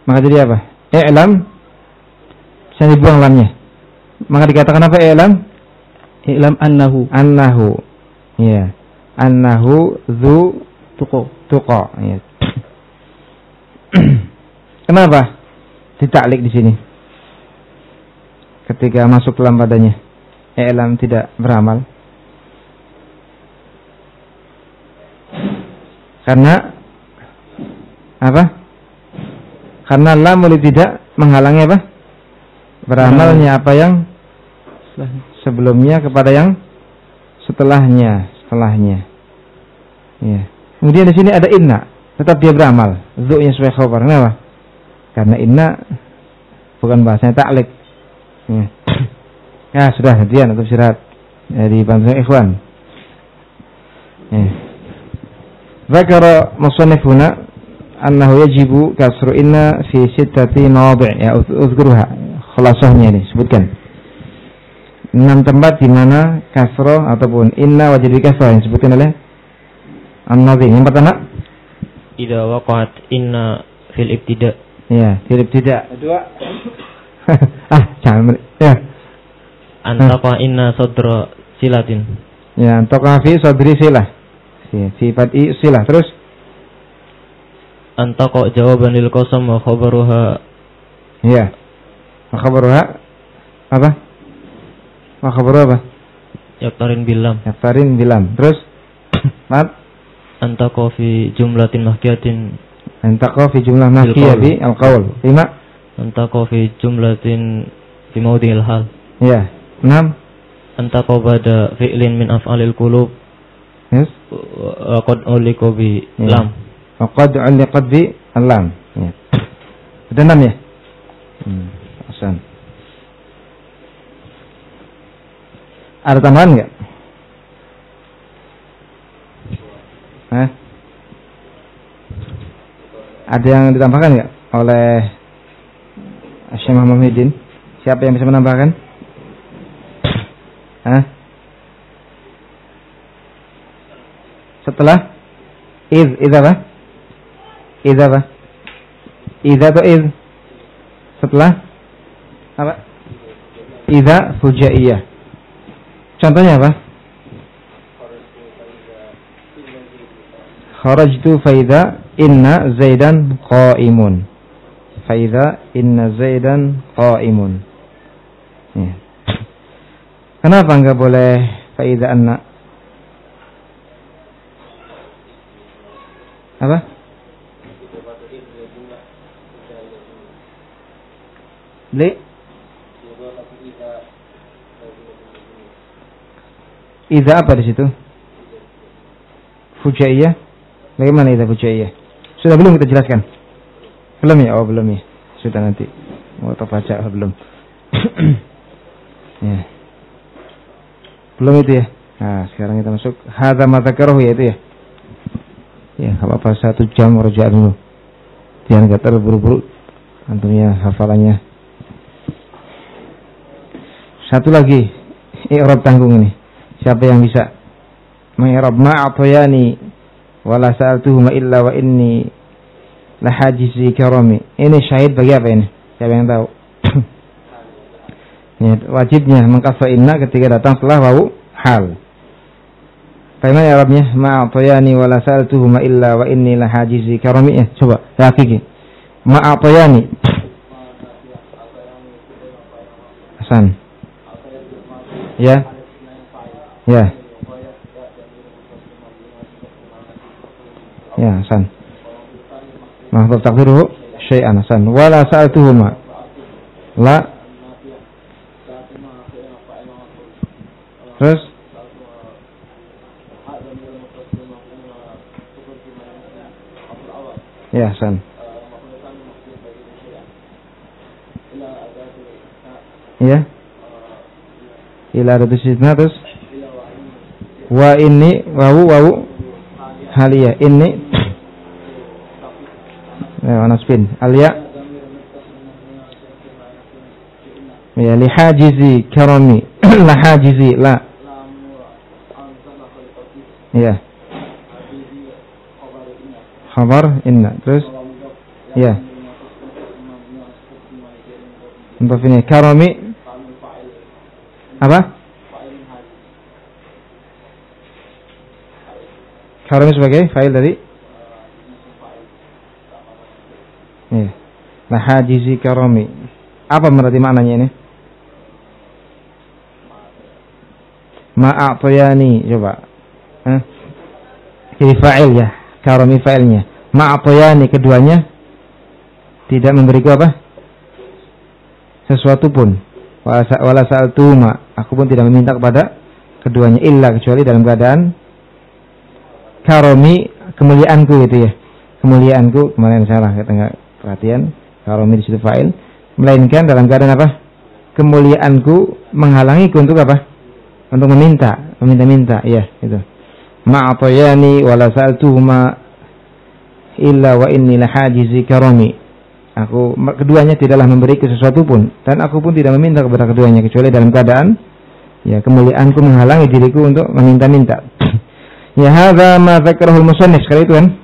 Maka jadi apa? I'lam, bisa dibuang lamnya. Maka dikatakan apa i'lam? I'lam annahu. Annahu. Ya. Annahu dzu Tuqo. tuqa. Ya. Kenapa ditaklik di sini? Ketika masuk dalam padanya, i'lam tidak beramal. Karena apa? Karena lam boleh tidak menghalangi apa? Beramalnya apa yang sebelumnya kepada yang setelahnya, setelahnya. Ya. Kemudian di sini ada inna, tetap dia beramal. Dzu-nya sebagai khabar. Kenapa? Karena inna bukan bahasanya ta'lik. Ya. Ya sudah, hadian atau istirahat. Ya, dibantu ikhwan. Ya. Zakara musannif huna annahu yajibu kasru inna fi sittati mawadhi'. Ya, uzkurha. Khulasahnya ini sebutkan. Enam tempat di mana kasro ataupun inna wajib dikasrah yang disebutkan oleh An-Nazim. Yang pertama, idza waqa'at inna fil ibtida'. Ya, fil ibtida'. Kedua, ah, jangan. Ya. Antaqa inna sadra silatin. Ya, antaqa fi sadri silah. Ya, fi fad'i silah. Terus Antaqa jawaban lil qasam wa khabaruha. Ya. Wa khabaruha apa? Wa khabaruha apa? Yaktarin bilam. Yaktarin bilam. Terus mat Antaqa fi jumlatin mahkiyatin. Antaqa fi jumlah mahkiyah bi al-qaul. Lima. Antaqa fi jumlatin fi mawdi'il hal. Ya. Enam. Antaqa ba'da fi'lin min af'alil qulub. Yes. Wa qad uliqa bi Ya. lam. Wa qad uliqat bi al-lam. Ya. Sudah enam ya? Hmm. Hasan. Ada tambahan enggak? Hah? Ada yang ditambahkan enggak oleh Syekh Muhammad Muhyiddin? Siapa yang bisa menambahkan? Hah? Setelah id, id apa? Id apa? Id atau id? Setelah apa? Idza fujaiyah. Contohnya apa? Kharajtu faidha inna Zaidan qa'imun. Faidha inna Zaidan qa'imun. Ya. Kenapa enggak boleh faidha anna? Apa? Li? Idza apa di situ? Fujaiyah. Bagaimana idza fujaiyah? Sudah belum kita jelaskan? Belum ya? Oh, belum ya. Sudah nanti. Mau terbaca oh, belum? Ya. Belum itu ya? Nah, sekarang kita masuk hadza ma dzakarahu ya itu ya. Ya, apa-apa satu jam merujak dulu. Jangan enggak terburu-buru antumnya hafalannya. Satu lagi i'rab tanggung ini. Siapa yang bisa mengi'rab ma'atayani wala sa'altuhu ma illa wa inni lahajizi karami. Ini syahid bagi apa ini? Siapa yang tahu? Ya, wajibnya mengkasra inna ketika datang setelah wawu hal. Bagaimana i'rabnya? Ma'atayani wala sa'altuhu ma illa wa inni lahajizi karami. Ya, coba hakiki. Ma'atayani. Hasan. Ya. Ya. Ya, Hasan. Mahdhuf taqdiruhu syai'an Hasan. Wala sa'altuhuma. La. Terus ya, Hasan. Ya. Ila ada disini terus wa ini wawu wawu haliyah ini ya nasbin alia ya lihajizi karami lahajizi la ya khabar inna terus ya Mudhaf ini karami apa? Karami sebagai fa'il tadi. Ya. Lahajizi karami. Apa berarti maknanya ini? Ma'atayani, coba. Hah? Jadi fa'il ya, karami fa'ilnya. Ma'atayani keduanya tidak memberiku apa? Sesuatu pun. Wala sa'altuma, aku pun tidak meminta kepada keduanya illa kecuali dalam keadaan karami, kemuliaanku gitu ya. Kemuliaanku, kemarin salah kata enggak perhatian. Karami di situ fa'il, melainkan dalam keadaan apa? Kemuliaanku menghalangiku untuk apa? Untuk meminta, meminta-minta, iya itu. Ma'atayani wala sa'altuhuma illa wa inni lahajizi karami. Aku keduanya tidaklah memberiku sesuatu pun dan aku pun tidak meminta kepada keduanya kecuali dalam keadaan ya kemuliaanku menghalangi diriku untuk meminta-minta. Ya hadza ma dzakarahu al-musannif, sekali itu kan.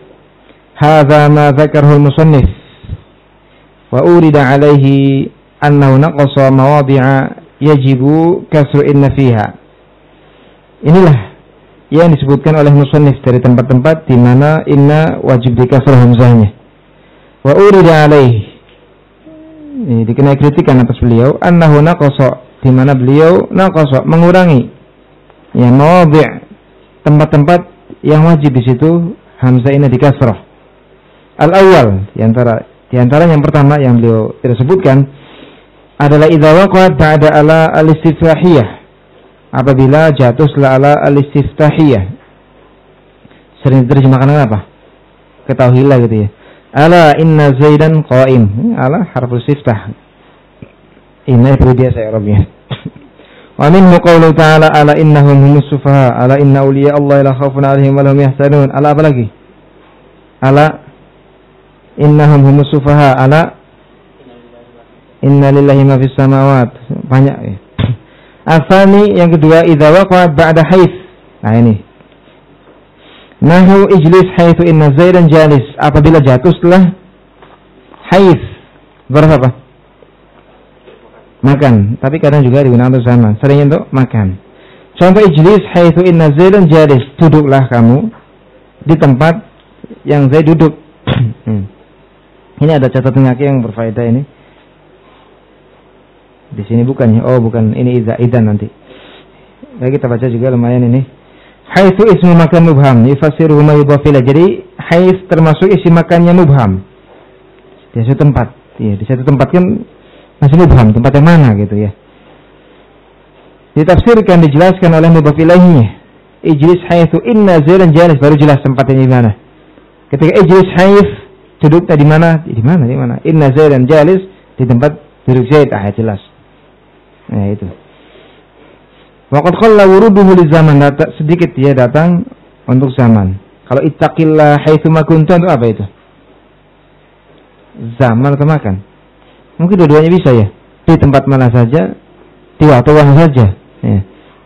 Hadza ma dzakarahu al-musannif wa urida alaihi annahu naqasa mawadi'a yajibu kasru inna fiha. Inilah yang disebutkan oleh musannif dari tempat-tempat di mana inna wajib dikasrah hamzahnya. Wa urida alaihi, ini dikenai kritikan atas beliau, annahu naqasa, di mana beliau naqasa mengurangi ya mawadhi' tempat-tempat yang wajib di situ hamzah ini dikasrah. Al-awwal, di antara di antara yang pertama yang beliau tidak sebutkan adalah idza waqa'at ba'da ala al-istiftahiyah, apabila jatuh setelah ala al-istiftahiyah. Sering diterjemahkan apa? Ketahuilah gitu ya. Ala inna zaidan qa'im. Ala harfu istiftah. Inna perlu dia saya Arabnya. Wa minhu qawlu ta'ala ala innahum humus sufaha. Ala inna awliya Allah la khawfun 'alaihim wa lahum yahzanun. Ala apa lagi? Ala innahum humus sufaha. Ala inna lillahi ma fis samawat. Banyak ya. Asani yang kedua idza waqa'at ba'da haits. Nah ini. Nahu ijlis haitsu inna zaidan jalis, apabila jatuh setelah haits. Berapa apa? Makan, tapi kadang juga digunakan untuk zaman. Sering untuk makan. Contoh ijlis haitsu inna zaidan jalis, duduklah kamu di tempat yang Zaid duduk. hmm. Ini ada catatan kaki yang berfaedah ini. Di sini bukannya, oh bukan, ini idza idan nanti. Baik, kita baca juga lumayan ini. Haitsu ismu makan mubham, yufassiruhu ma yudhaf ilayh. Jadi haits termasuk isim makannya mubham. Di satu tempat, ya, di satu tempat kan masih mubham, tempat yang mana gitu ya. Ditafsirkan, dijelaskan oleh mudhaf ilaihnya. Ijlis haitsu inna zaidan jalis, baru jelas tempatnya di mana. Ketika ijlis haits duduknya di mana? Di mana? Di mana? Inna zaidan jalis, di tempat duduk Zaid, ah jelas. Nah itu. Waqad qalla wuruduhu li zaman, sedikit dia datang untuk zaman. Kalau ittaqillah haitsu ma kunta itu apa itu? Zaman atau makan? Mungkin dua-duanya bisa ya. Di tempat mana saja, di waktu mana saja. Ya.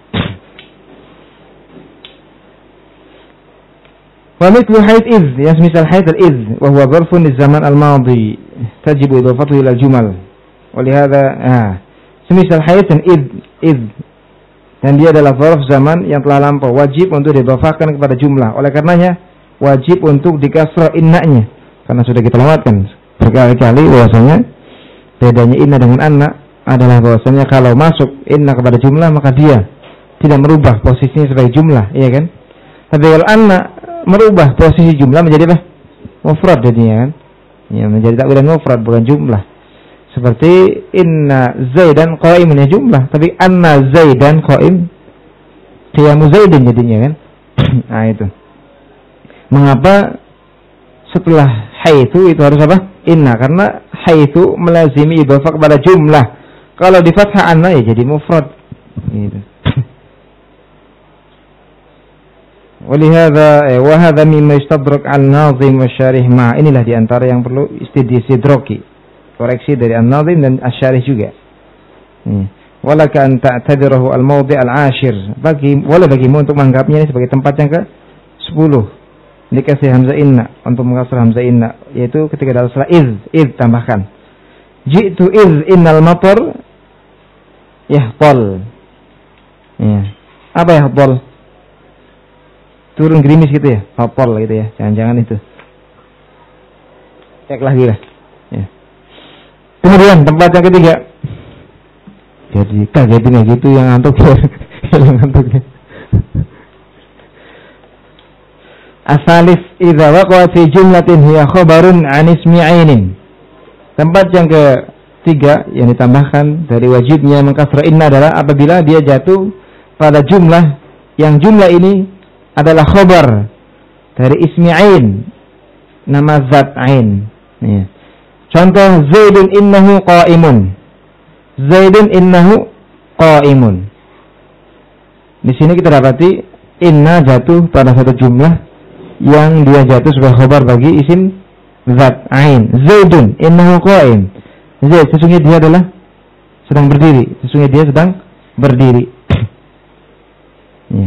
Wa mithlu haits iz, ya semisal haits al-iz, wa huwa zarfun liz-zaman al-madi, tajibu idafatuhu ila al-jumal. Wa lihadza, ah, semisal haits dan iz, iz dan dia adalah zarf zaman yang telah lampau, wajib untuk didhafahkan kepada jumlah. Oleh karenanya wajib untuk dikasrah innanya, karena sudah kita lewatkan berkali-kali bahwasanya bedanya inna dengan anna adalah bahwasanya kalau masuk inna kepada jumlah maka dia tidak merubah posisinya sebagai jumlah, iya kan? Tapi kalau anna merubah posisi jumlah menjadi apa? Mufrad jadinya kan? Ya, menjadi takwilan mufrad bukan jumlah. Seperti inna zaidan qa'imun ya jumlah, tapi anna zaidan qa'im qiyamu zaidin jadinya kan. Nah itu. Mengapa setelah haitsu itu harus apa? Inna, karena haitsu melazimi idhafah kepada jumlah. Kalau di fathah anna ya jadi mufrad. Gitu. Walihada eh, wa hadha mimma yastadrak an-nazim wasyarih ma. Inilah di antara yang perlu istidroki. Koreksi dari An-Nazim dan Asy-Syarih juga. Hmm. Walaka an ta'tadirahu al-mawdi' al-ashir. Bagi boleh bagimu untuk menganggapnya ini sebagai tempat yang ke sepuluh. Dikasih hamzah inna untuk mengkasrah hamzah inna, yaitu ketika dalam salah iz, iz tambahkan. Ji'tu iz innal matar yahtal. Ya. Apa yahtal? Turun gerimis gitu ya, hafal gitu ya. Jangan-jangan itu. Cek lagi lah. Ya. Kemudian tempat yang ketiga. Jadi kagetin gitu yang ngantuk ya. Yang ngantuknya. Asalif idza waqa'a fi jumlatin hiya khabarun 'an ismi 'ainin. Tempat yang ketiga yang ditambahkan dari wajibnya mengkasrah inna adalah apabila dia jatuh pada jumlah yang jumlah ini adalah khabar dari ismi 'ain, nama zat 'ain. Ya. Contoh Zaidun innahu qa'imun. Zaidun innahu qa'imun. Di sini kita dapati inna jatuh pada satu jumlah yang dia jatuh sebagai khabar bagi isim zat ain. Zaidun innahu qa'im. Zaid sesungguhnya dia adalah sedang berdiri. Sesungguhnya dia sedang berdiri. Ya.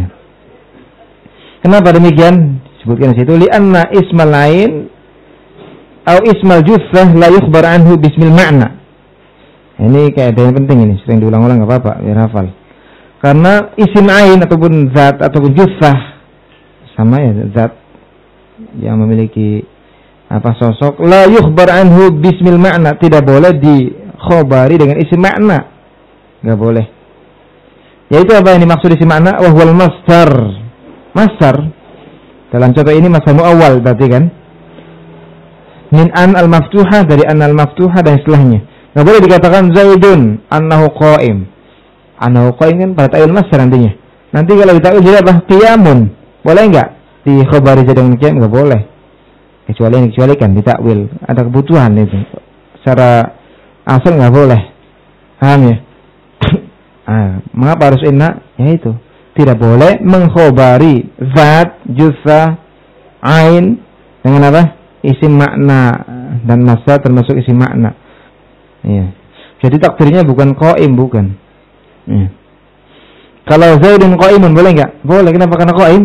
Kenapa demikian? Disebutkan di situ li'anna ismal ain atau ismal jussah la yukhbar anhu bismil ma'na. Ini kayak ada yang penting ini, sering diulang-ulang enggak apa-apa, biar hafal. Karena isim ain ataupun zat ataupun jussah sama ya, zat yang memiliki apa sosok la yukhbar anhu bismil ma'na, tidak boleh dikhobari dengan isim makna, enggak boleh. Yaitu apa yang dimaksud isim makna? Wa huwal masdar. Masdar dalam contoh ini masdar muawwal berarti kan? Min an al-maftuhah, dari an al-maftuhah dan istilahnya. Enggak boleh dikatakan Zaidun annahu qa'im. Annahu qa'im kan pada ta'wil masdar nantinya. Nanti kalau ditakwil jadi apa? Qiyamun. Boleh enggak dikhobari dengan qiyam? Enggak boleh. Kecuali yang dikecualikan ditakwil, ada kebutuhan itu. Secara asal enggak boleh. Paham ya? Ah, mengapa harus inna? Ya itu. Tidak boleh mengkhobari zat, jussa, ain dengan apa? Isim makna, dan masdar termasuk isim makna. Ya. Jadi takdirnya bukan qaim, bukan. Ya. Kalau Zaidun qaimun boleh enggak? Boleh. Kenapa? Karena qaim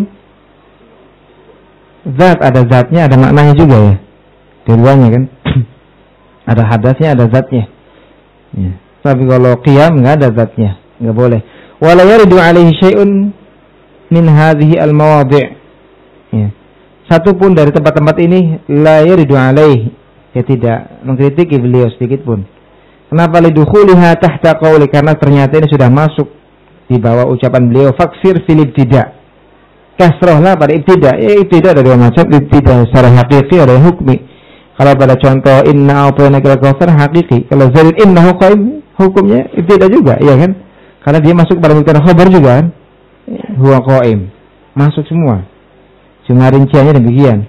zat, ada zatnya, ada maknanya juga ya. Dua-duanya kan. Ada hadasnya, ada zatnya. Ya. Tapi kalau qiyam enggak ada zatnya, enggak boleh. Wala yaridu alaihi syai'un min hadhihi al-mawadhi'. Ya. Satu pun dari tempat-tempat ini la yaridu alaihi, ya tidak mengkritiki beliau sedikit pun. Kenapa lidukhuliha tahta qawli? Karena ternyata ini sudah masuk di bawah ucapan beliau faksir fil ibtida. Kasrohlah pada ibtida. Ya ibtida ada dua macam, ibtida secara hakiki ada yang hukmi. Kalau pada contoh inna a'tainaka al-kautsar hakiki. Kalau zaid innahu qaim hukumnya ibtida juga, iya kan? Karena dia masuk pada mubtada khabar juga kan? Huwa qaim. Masuk semua. Cuma rinciannya demikian.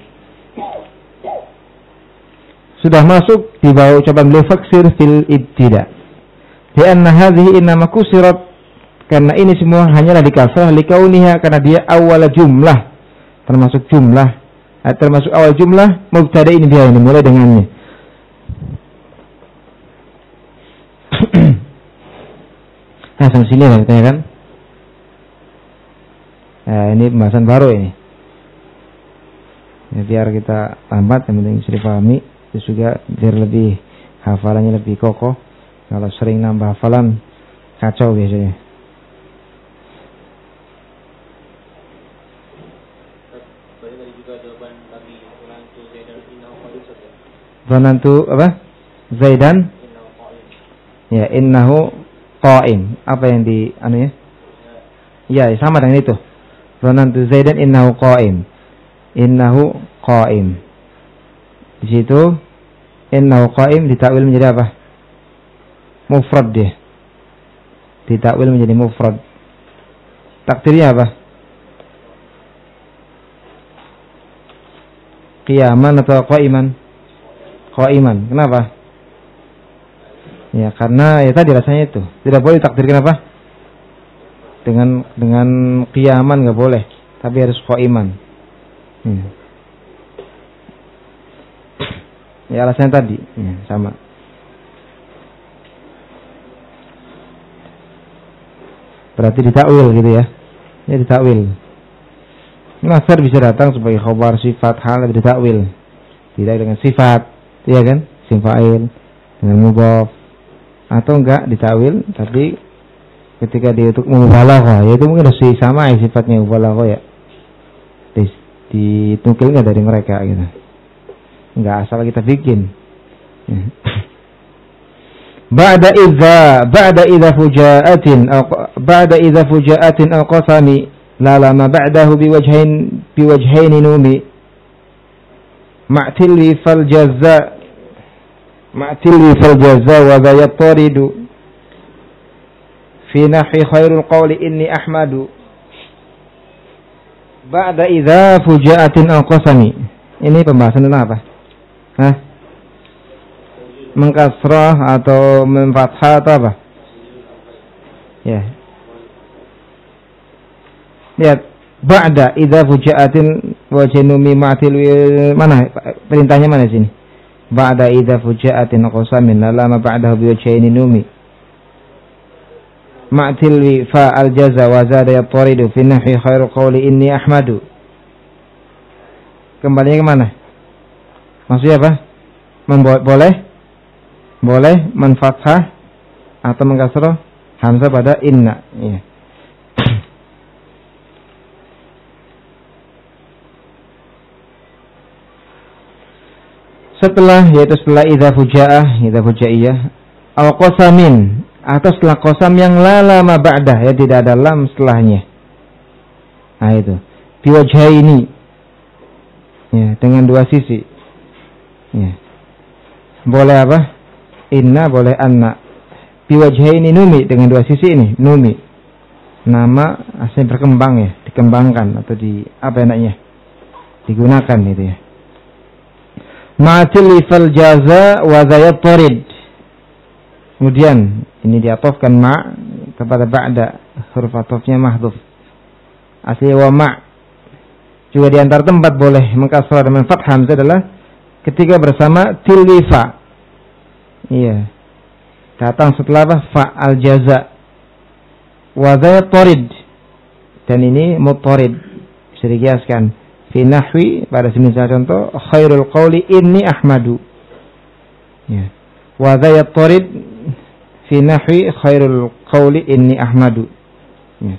Sudah masuk di bawah ucapan beliau faksir fil ibtida. Di anna hadhihi innama kusirat, karena ini semua hanyalah dikasrah likauniha, karena dia awal jumlah, termasuk jumlah, termasuk awal jumlah mubtada ini dia ini mulai dengannya. Nah, sampai sini lah katanya kan. Nah, ini pembahasan baru ini. Ya, biar kita lambat, yang penting bisa dipahami. Terus juga biar lebih hafalannya lebih kokoh. Kalau sering nambah hafalan kacau biasanya. Zanantu apa? Zaidan. Ya, innahu qaim. Apa yang di anu ya? Ya, sama dengan itu. Zanantu Zaidan innahu qaim. Innahu qaim. Di situ innahu qaim ditakwil menjadi apa? Mufrad dia. Ditakwil menjadi mufrad. Takdirnya apa? Qiyaman atau qaiman? Qaiman. Kenapa? Ya karena ya tadi rasanya itu. Tidak boleh takdirkan apa? Dengan dengan qiyaman enggak boleh, tapi harus qaiman. Hmm. Ya alasannya tadi, ya, sama. Berarti ditakwil gitu ya. Ya ditakwil. Nasar bisa datang sebagai khabar sifat hal ditakwil. Tidak dengan sifat, iya kan? Sim fa'il. dengan mudhaf, atau enggak ditawil tapi ketika dia untuk mubalaghah, yaitu mungkin harus sama sifatnya mubalaghah ya, ditukil nggak dari mereka gitu, nggak asal kita bikin. Ba'da idza ba'da idza fujaatin aw ba'da idza fujaatin aw qasami la lama ba'dahu biwajhain biwajhain numi ma'tilli fal jazza ma'tilli fal jazza wa dha yattaridu fi nahwi khairul qawli inni ahmadu. Ba'da idza fujaatin aw qasami, ini pembahasan tentang apa? Hah? Mengkasrah atau memfathah atau apa? Ya. Lihat, ba'da idza fujaatin wa janumi ma'til, mana perintahnya mana sini? Ba'da idza fujaatin qasamin lama ba'dahu bi wajhaini numi ma'til fa al jaza wa zada yattaridu fi nahwi khairul qawli inni ahmadu. Kembalinya ke mana? Maksudnya apa? Membo- boleh boleh menfathah atau mengkasrah hamzah pada inna, ya. Setelah, yaitu setelah idza fujaah, idza fujaiyah, aw qasamin, atau setelah qasam yang la lama ba'dah, ya tidak ada lam setelahnya. Nah itu. Biwajhaini, ya, dengan dua sisi. Ya. Boleh apa? Inna, boleh anna. Biwajhaini numi, dengan dua sisi ini, numi. Nama aslinya berkembang ya, dikembangkan atau di apa enaknya? Digunakan gitu ya. Ma'til fal jaza wa yattaridu. Kemudian ini diatofkan ma kepada ba'da, huruf atofnya mahdhuf. Asli wa ma. Juga di antara tempat boleh mengkasrah dengan fathah hamzah adalah ketika bersama tilwifa. Iya. Datang setelah apa? Fa al jaza. Wa yattaridu. Dan ini muttarid. Bisa dikiaskan. Fi nahwi, pada semisal contoh khairul qawli inni ahmadu. Ya. Wa yattaridu fi nahwi khairul qawli inni ahmadu. Ya.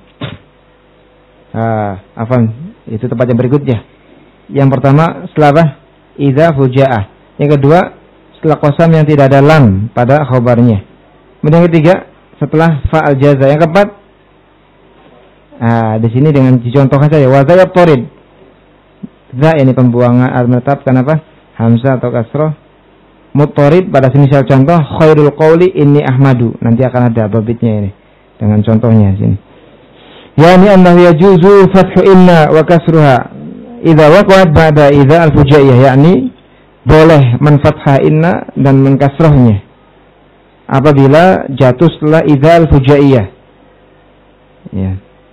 Ah, afan, itu tempat yang berikutnya. Yang pertama setelah apa? Idza fujaah. Yang kedua setelah qasam yang tidak ada lam pada khabarnya. Kemudian yang ketiga setelah fa'al jaza. Yang keempat, ah, di sini dengan dicontohkan saja wa yattaridu. Za, ini pembuangan menetapkan apa? Hamzah atau kasroh. Muttarid pada semisal contoh khairul qawli inni ahmadu. Nanti akan ada babitnya ini dengan contohnya sini. Yani annahu yajuzu fathu inna wa kasruha idza waqa'at ba'da idza al-fujaiyah, yakni boleh menfathah inna dan mengkasrahnya apabila jatuh setelah idza al-fujaiyah. Ya.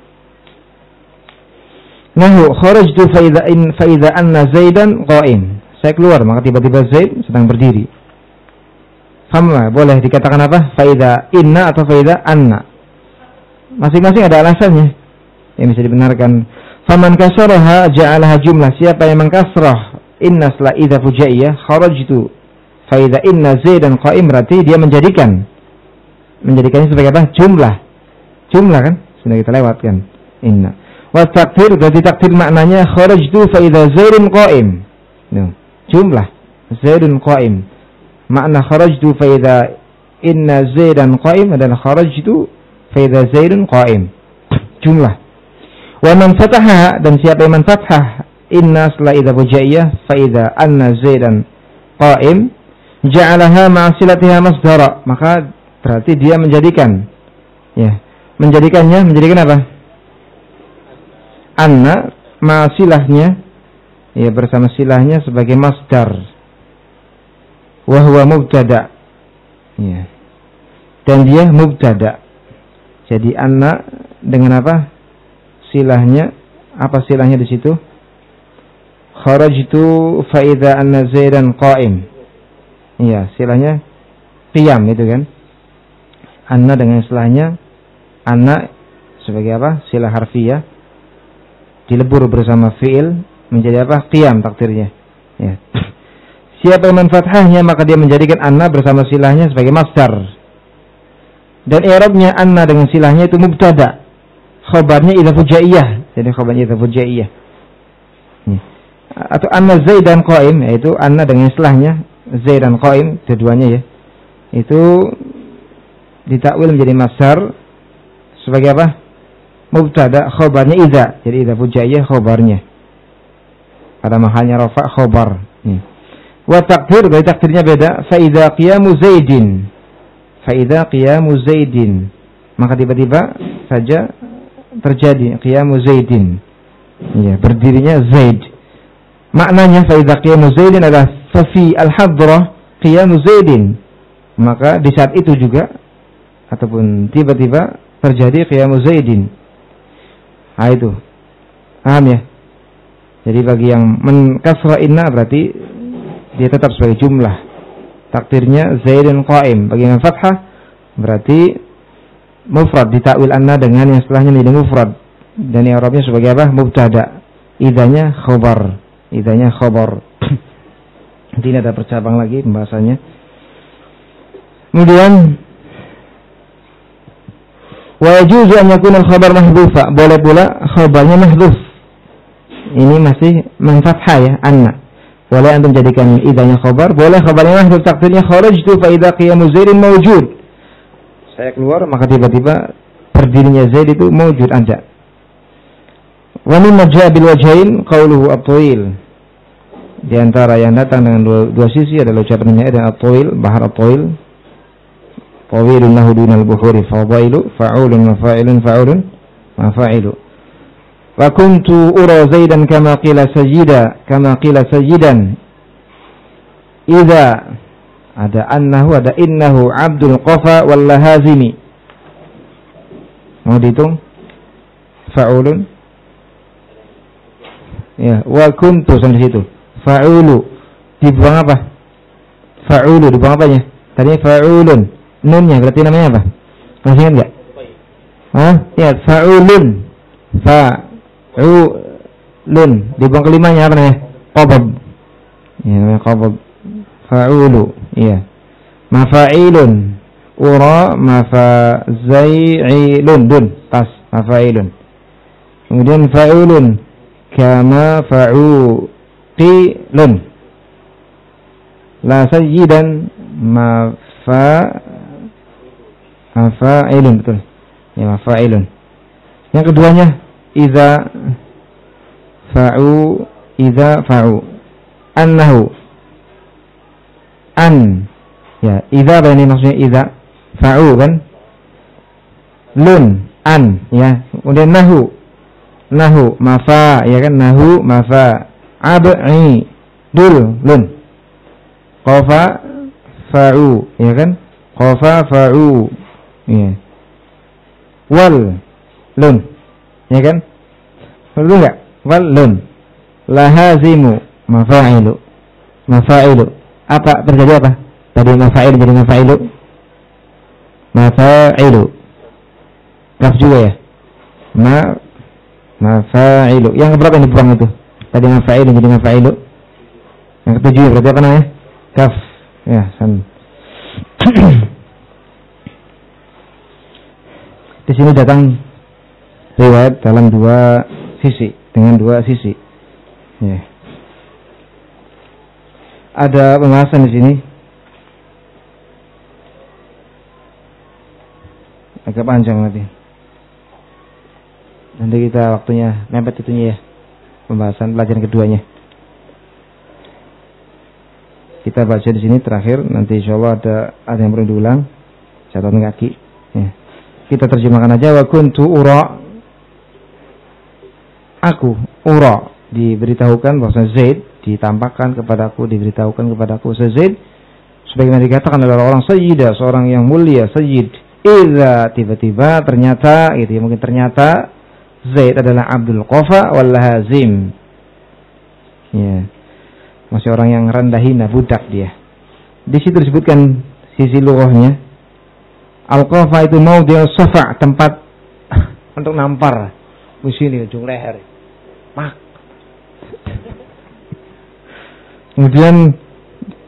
Nahu kharajtu fa idza in fa idza anna zaidan qa'im. Saya keluar, maka tiba-tiba Zaid sedang berdiri. Sama, boleh dikatakan apa? Faida inna atau faida anna. Masing-masing ada alasannya yang bisa dibenarkan. Faman kasaraha ja'alaha jumlah. Siapa yang mengkasrah inna setelah idza fujaiyah, kharajtu faida inna Zaidan qa'im, berarti dia menjadikan menjadikannya sebagai apa? Jumlah. Jumlah kan? Sudah kita lewatkan. Inna. Wa takdir, berarti takdir maknanya kharajtu faida Zaidun qa'im. No. Jumlah Zaidun qa'im. Makna kharajtu fa idza inna Zaidan qa'im adalah kharajtu fa idza Zaidun qa'im. Jumlah. Wa man fataha, dan siapa yang menfathah inna setelah idza fujaiyah fa idza anna Zaidan qa'im ja'alaha ma'a silatiha masdara, maka berarti dia menjadikan, ya, menjadikannya menjadikan apa? Anna ma'a silahnya, ya, bersama silahnya sebagai masdar. Wa huwa mubtada. Ya. Dan dia mubtada. Jadi anna dengan apa? Silahnya, apa silahnya di situ? Kharajtu fa idza anna Zaidan qa'im. Iya, silahnya qiyam itu kan. Anna dengan silahnya anna sebagai apa? Silah harfiyah dilebur bersama fi'il menjadi apa? Qiyam takdirnya. Ya. Siapa yang menfathahnya maka dia menjadikan anna bersama silahnya sebagai masdar. Dan i'rabnya anna dengan silahnya itu mubtada. Khabarnya idza fujaiyah. Jadi khabarnya idza fujaiyah. Atau anna zaidan qaim, yaitu anna dengan silahnya zaidan qaim, keduanya ya. Itu ditakwil menjadi masdar sebagai apa? Mubtada, khabarnya idza. Jadi idza fujaiyah khabarnya. Pada mahalnya rafa khabar. Hmm. Wa takdir, dari takdirnya beda. Fa idza qiyamu zaidin. Fa idza qiyamu zaidin. Maka tiba-tiba saja terjadi qiyamu zaidin. Ya, berdirinya Zaid. Maknanya fa idza qiyamu zaidin adalah fa fi al-hadrah qiyamu zaidin. Maka di saat itu juga ataupun tiba-tiba terjadi qiyamu zaidin. Nah itu. Paham ya? Jadi bagi yang menkasrah inna berarti dia tetap sebagai jumlah. Takdirnya zaidun qaim. Bagi yang fathah berarti mufrad, ditakwil anna dengan yang setelahnya menjadi mufrad. Dan i'rabnya sebagai apa? Mubtada. Idanya khabar. Idanya khabar. Ini ada percabang lagi pembahasannya. Kemudian wa yajuzu an yakuna al-khabar mahdhufa. Boleh pula khabarnya mahdhuf. Ini masih menfathah ya, anna. Boleh antum jadikan idanya khabar, boleh khabarnya mahdhuf, takdirnya kharajtu fa idza qiyamu zaidin mawjud. Saya keluar maka tiba-tiba berdirinya Zaid itu mawjud ada. Wa min majabil wajhain qauluhu at-tawil. Di antara yang datang dengan dua, dua sisi adalah ucapannya dan at-tawil, bahar at-tawil. Tawilun lahu dunal buhuri fadailu fa'ulun mafa'ilun fa'ulun mafa'ilu. Wa kuntu ura Zaidan kama qila sajida kama qila sajidan. Idza ada annahu ada innahu abdul qafa wal lahazimi. Mau dihitung? Fa'ulun. Ya, wa kuntu sampai situ. Fa'ulu dibuang apa? Fa'ulu dibuang apanya? Tadi fa'ulun. Nunnya berarti namanya apa? Masih ingat enggak? Hah? Ya, fa'ulun. Fa Fa'ulun. Dibuang kelimanya apa namanya? Qabad. Ya, namanya qabad. Fa'ulu. Iya. Mafa'ilun. Ura mafa'zailun. Dun. Tas. Mafa'ilun. Kemudian fa'ulun. Kama fa'uqilun. La sayyidan mafa mafa'ilun. Betul. Ya, mafa'ilun. Yang keduanya Iza fa'u Iza fa'u annahu an ya iza apa ini maksudnya iza fa'u kan lun an ya kemudian nahu nahu mafa ya kan nahu mafa ab'i dul lun qafa fa'u ya kan qafa fa'u ya wal lun ya kan? Betul enggak? Walun lahazimu mafa'ilu mafa'ilu. Apa terjadi apa? Tadi mafa'il jadi mafa'ilu. Mafa'ilu. Kaf juga ya? Ma mafa'ilu. Yang keberapa yang dibuang itu? Tadi mafa'ilu jadi mafa'ilu. Yang ketujuh berarti apa namanya? Kaf. Ya, san. Di sini datang riwayat dalam dua sisi, dengan dua sisi. Ya. Ada pembahasan di sini. Agak panjang nanti. Nanti kita waktunya mepet itunya ya. Pembahasan pelajaran keduanya. Kita baca di sini terakhir, nanti insyaallah ada ada yang perlu diulang. Catatan kaki. Ya. Kita terjemahkan aja wa kuntu ura. Aku ura diberitahukan bahwa Zaid ditampakkan kepadaku, diberitahukan kepadaku Zaid sebagaimana dikatakan oleh orang sayyidah, seorang yang mulia, sayyid. Idza tiba-tiba ternyata gitu ya, mungkin ternyata Zaid adalah Abdul Qafa wal Hazim. Ya. Masih orang yang rendah hina, budak dia. Di situ disebutkan sisi lughahnya. Al-Qafa itu maudhi'us safa', tempat untuk nampar. Di sini ujung leher. Mak. Kemudian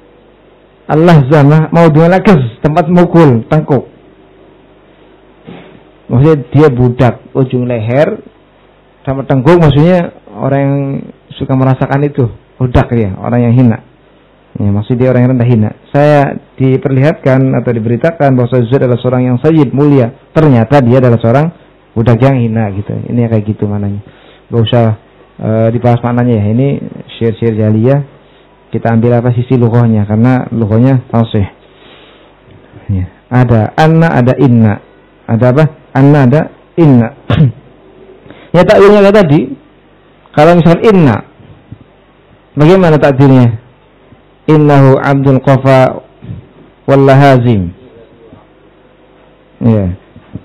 Al-lahzamah maudhu'ul lakz, tempat mukul, tengkuk. Maksudnya dia budak, ujung leher sama tengkuk, maksudnya orang yang suka merasakan itu, budak ya, orang yang hina. Ya, maksud dia orang yang rendah hina. Saya diperlihatkan atau diberitakan bahwa Zuhair adalah seorang yang sayyid, mulia. Ternyata dia adalah seorang budak yang hina gitu. Ini kayak gitu mananya. Gak usah uh, dibahas maknanya ya. Ini syair-syair jaliyah. Kita ambil apa sisi lughahnya, karena lughahnya fasih. Ya. Ada anna, ada inna. Ada apa? Anna, ada inna. Ya takwilnya kayak tadi. Kalau misalkan inna, bagaimana takdirnya? Innahu abdul qafa wallahazim. Ya.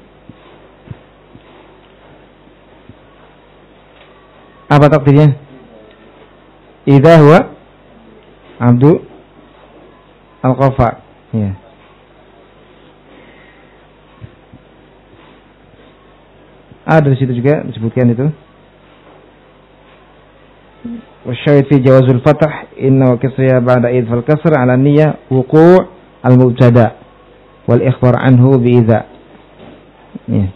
Apa takdirnya? Idza huwa abdu al-qafa. Ya. Ada di situ juga disebutkan itu. Wasyahid fi jawazul fath inna wa kasriya ba'da id fal kasr ala niyyah wuqu' al-mubtada wal ikhbar anhu bi idza. Ya.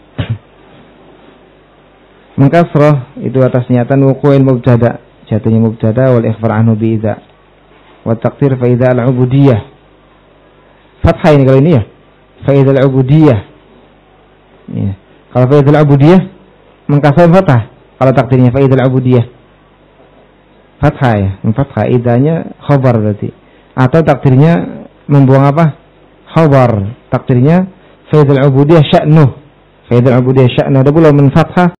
Mengkasrah itu atas niatan wuqu'il mubtada, jatuhnya mubtada wal ikhbar anhu bi idza. Wa taqdir fa idza al-ubudiyah. Fathah ini kalau ini ya. Fa idza al-ubudiyah. Ya. Kalau fa idza al-ubudiyah mengkasrah fathah. Kalau takdirnya fa idza al-ubudiyah fathah ya, fathah idanya khabar berarti. Atau takdirnya membuang apa? Khabar. Takdirnya fa idza al-ubudiyah sya'nuh. Fa idza al-ubudiyah sya'nuh. Ada pula men fathah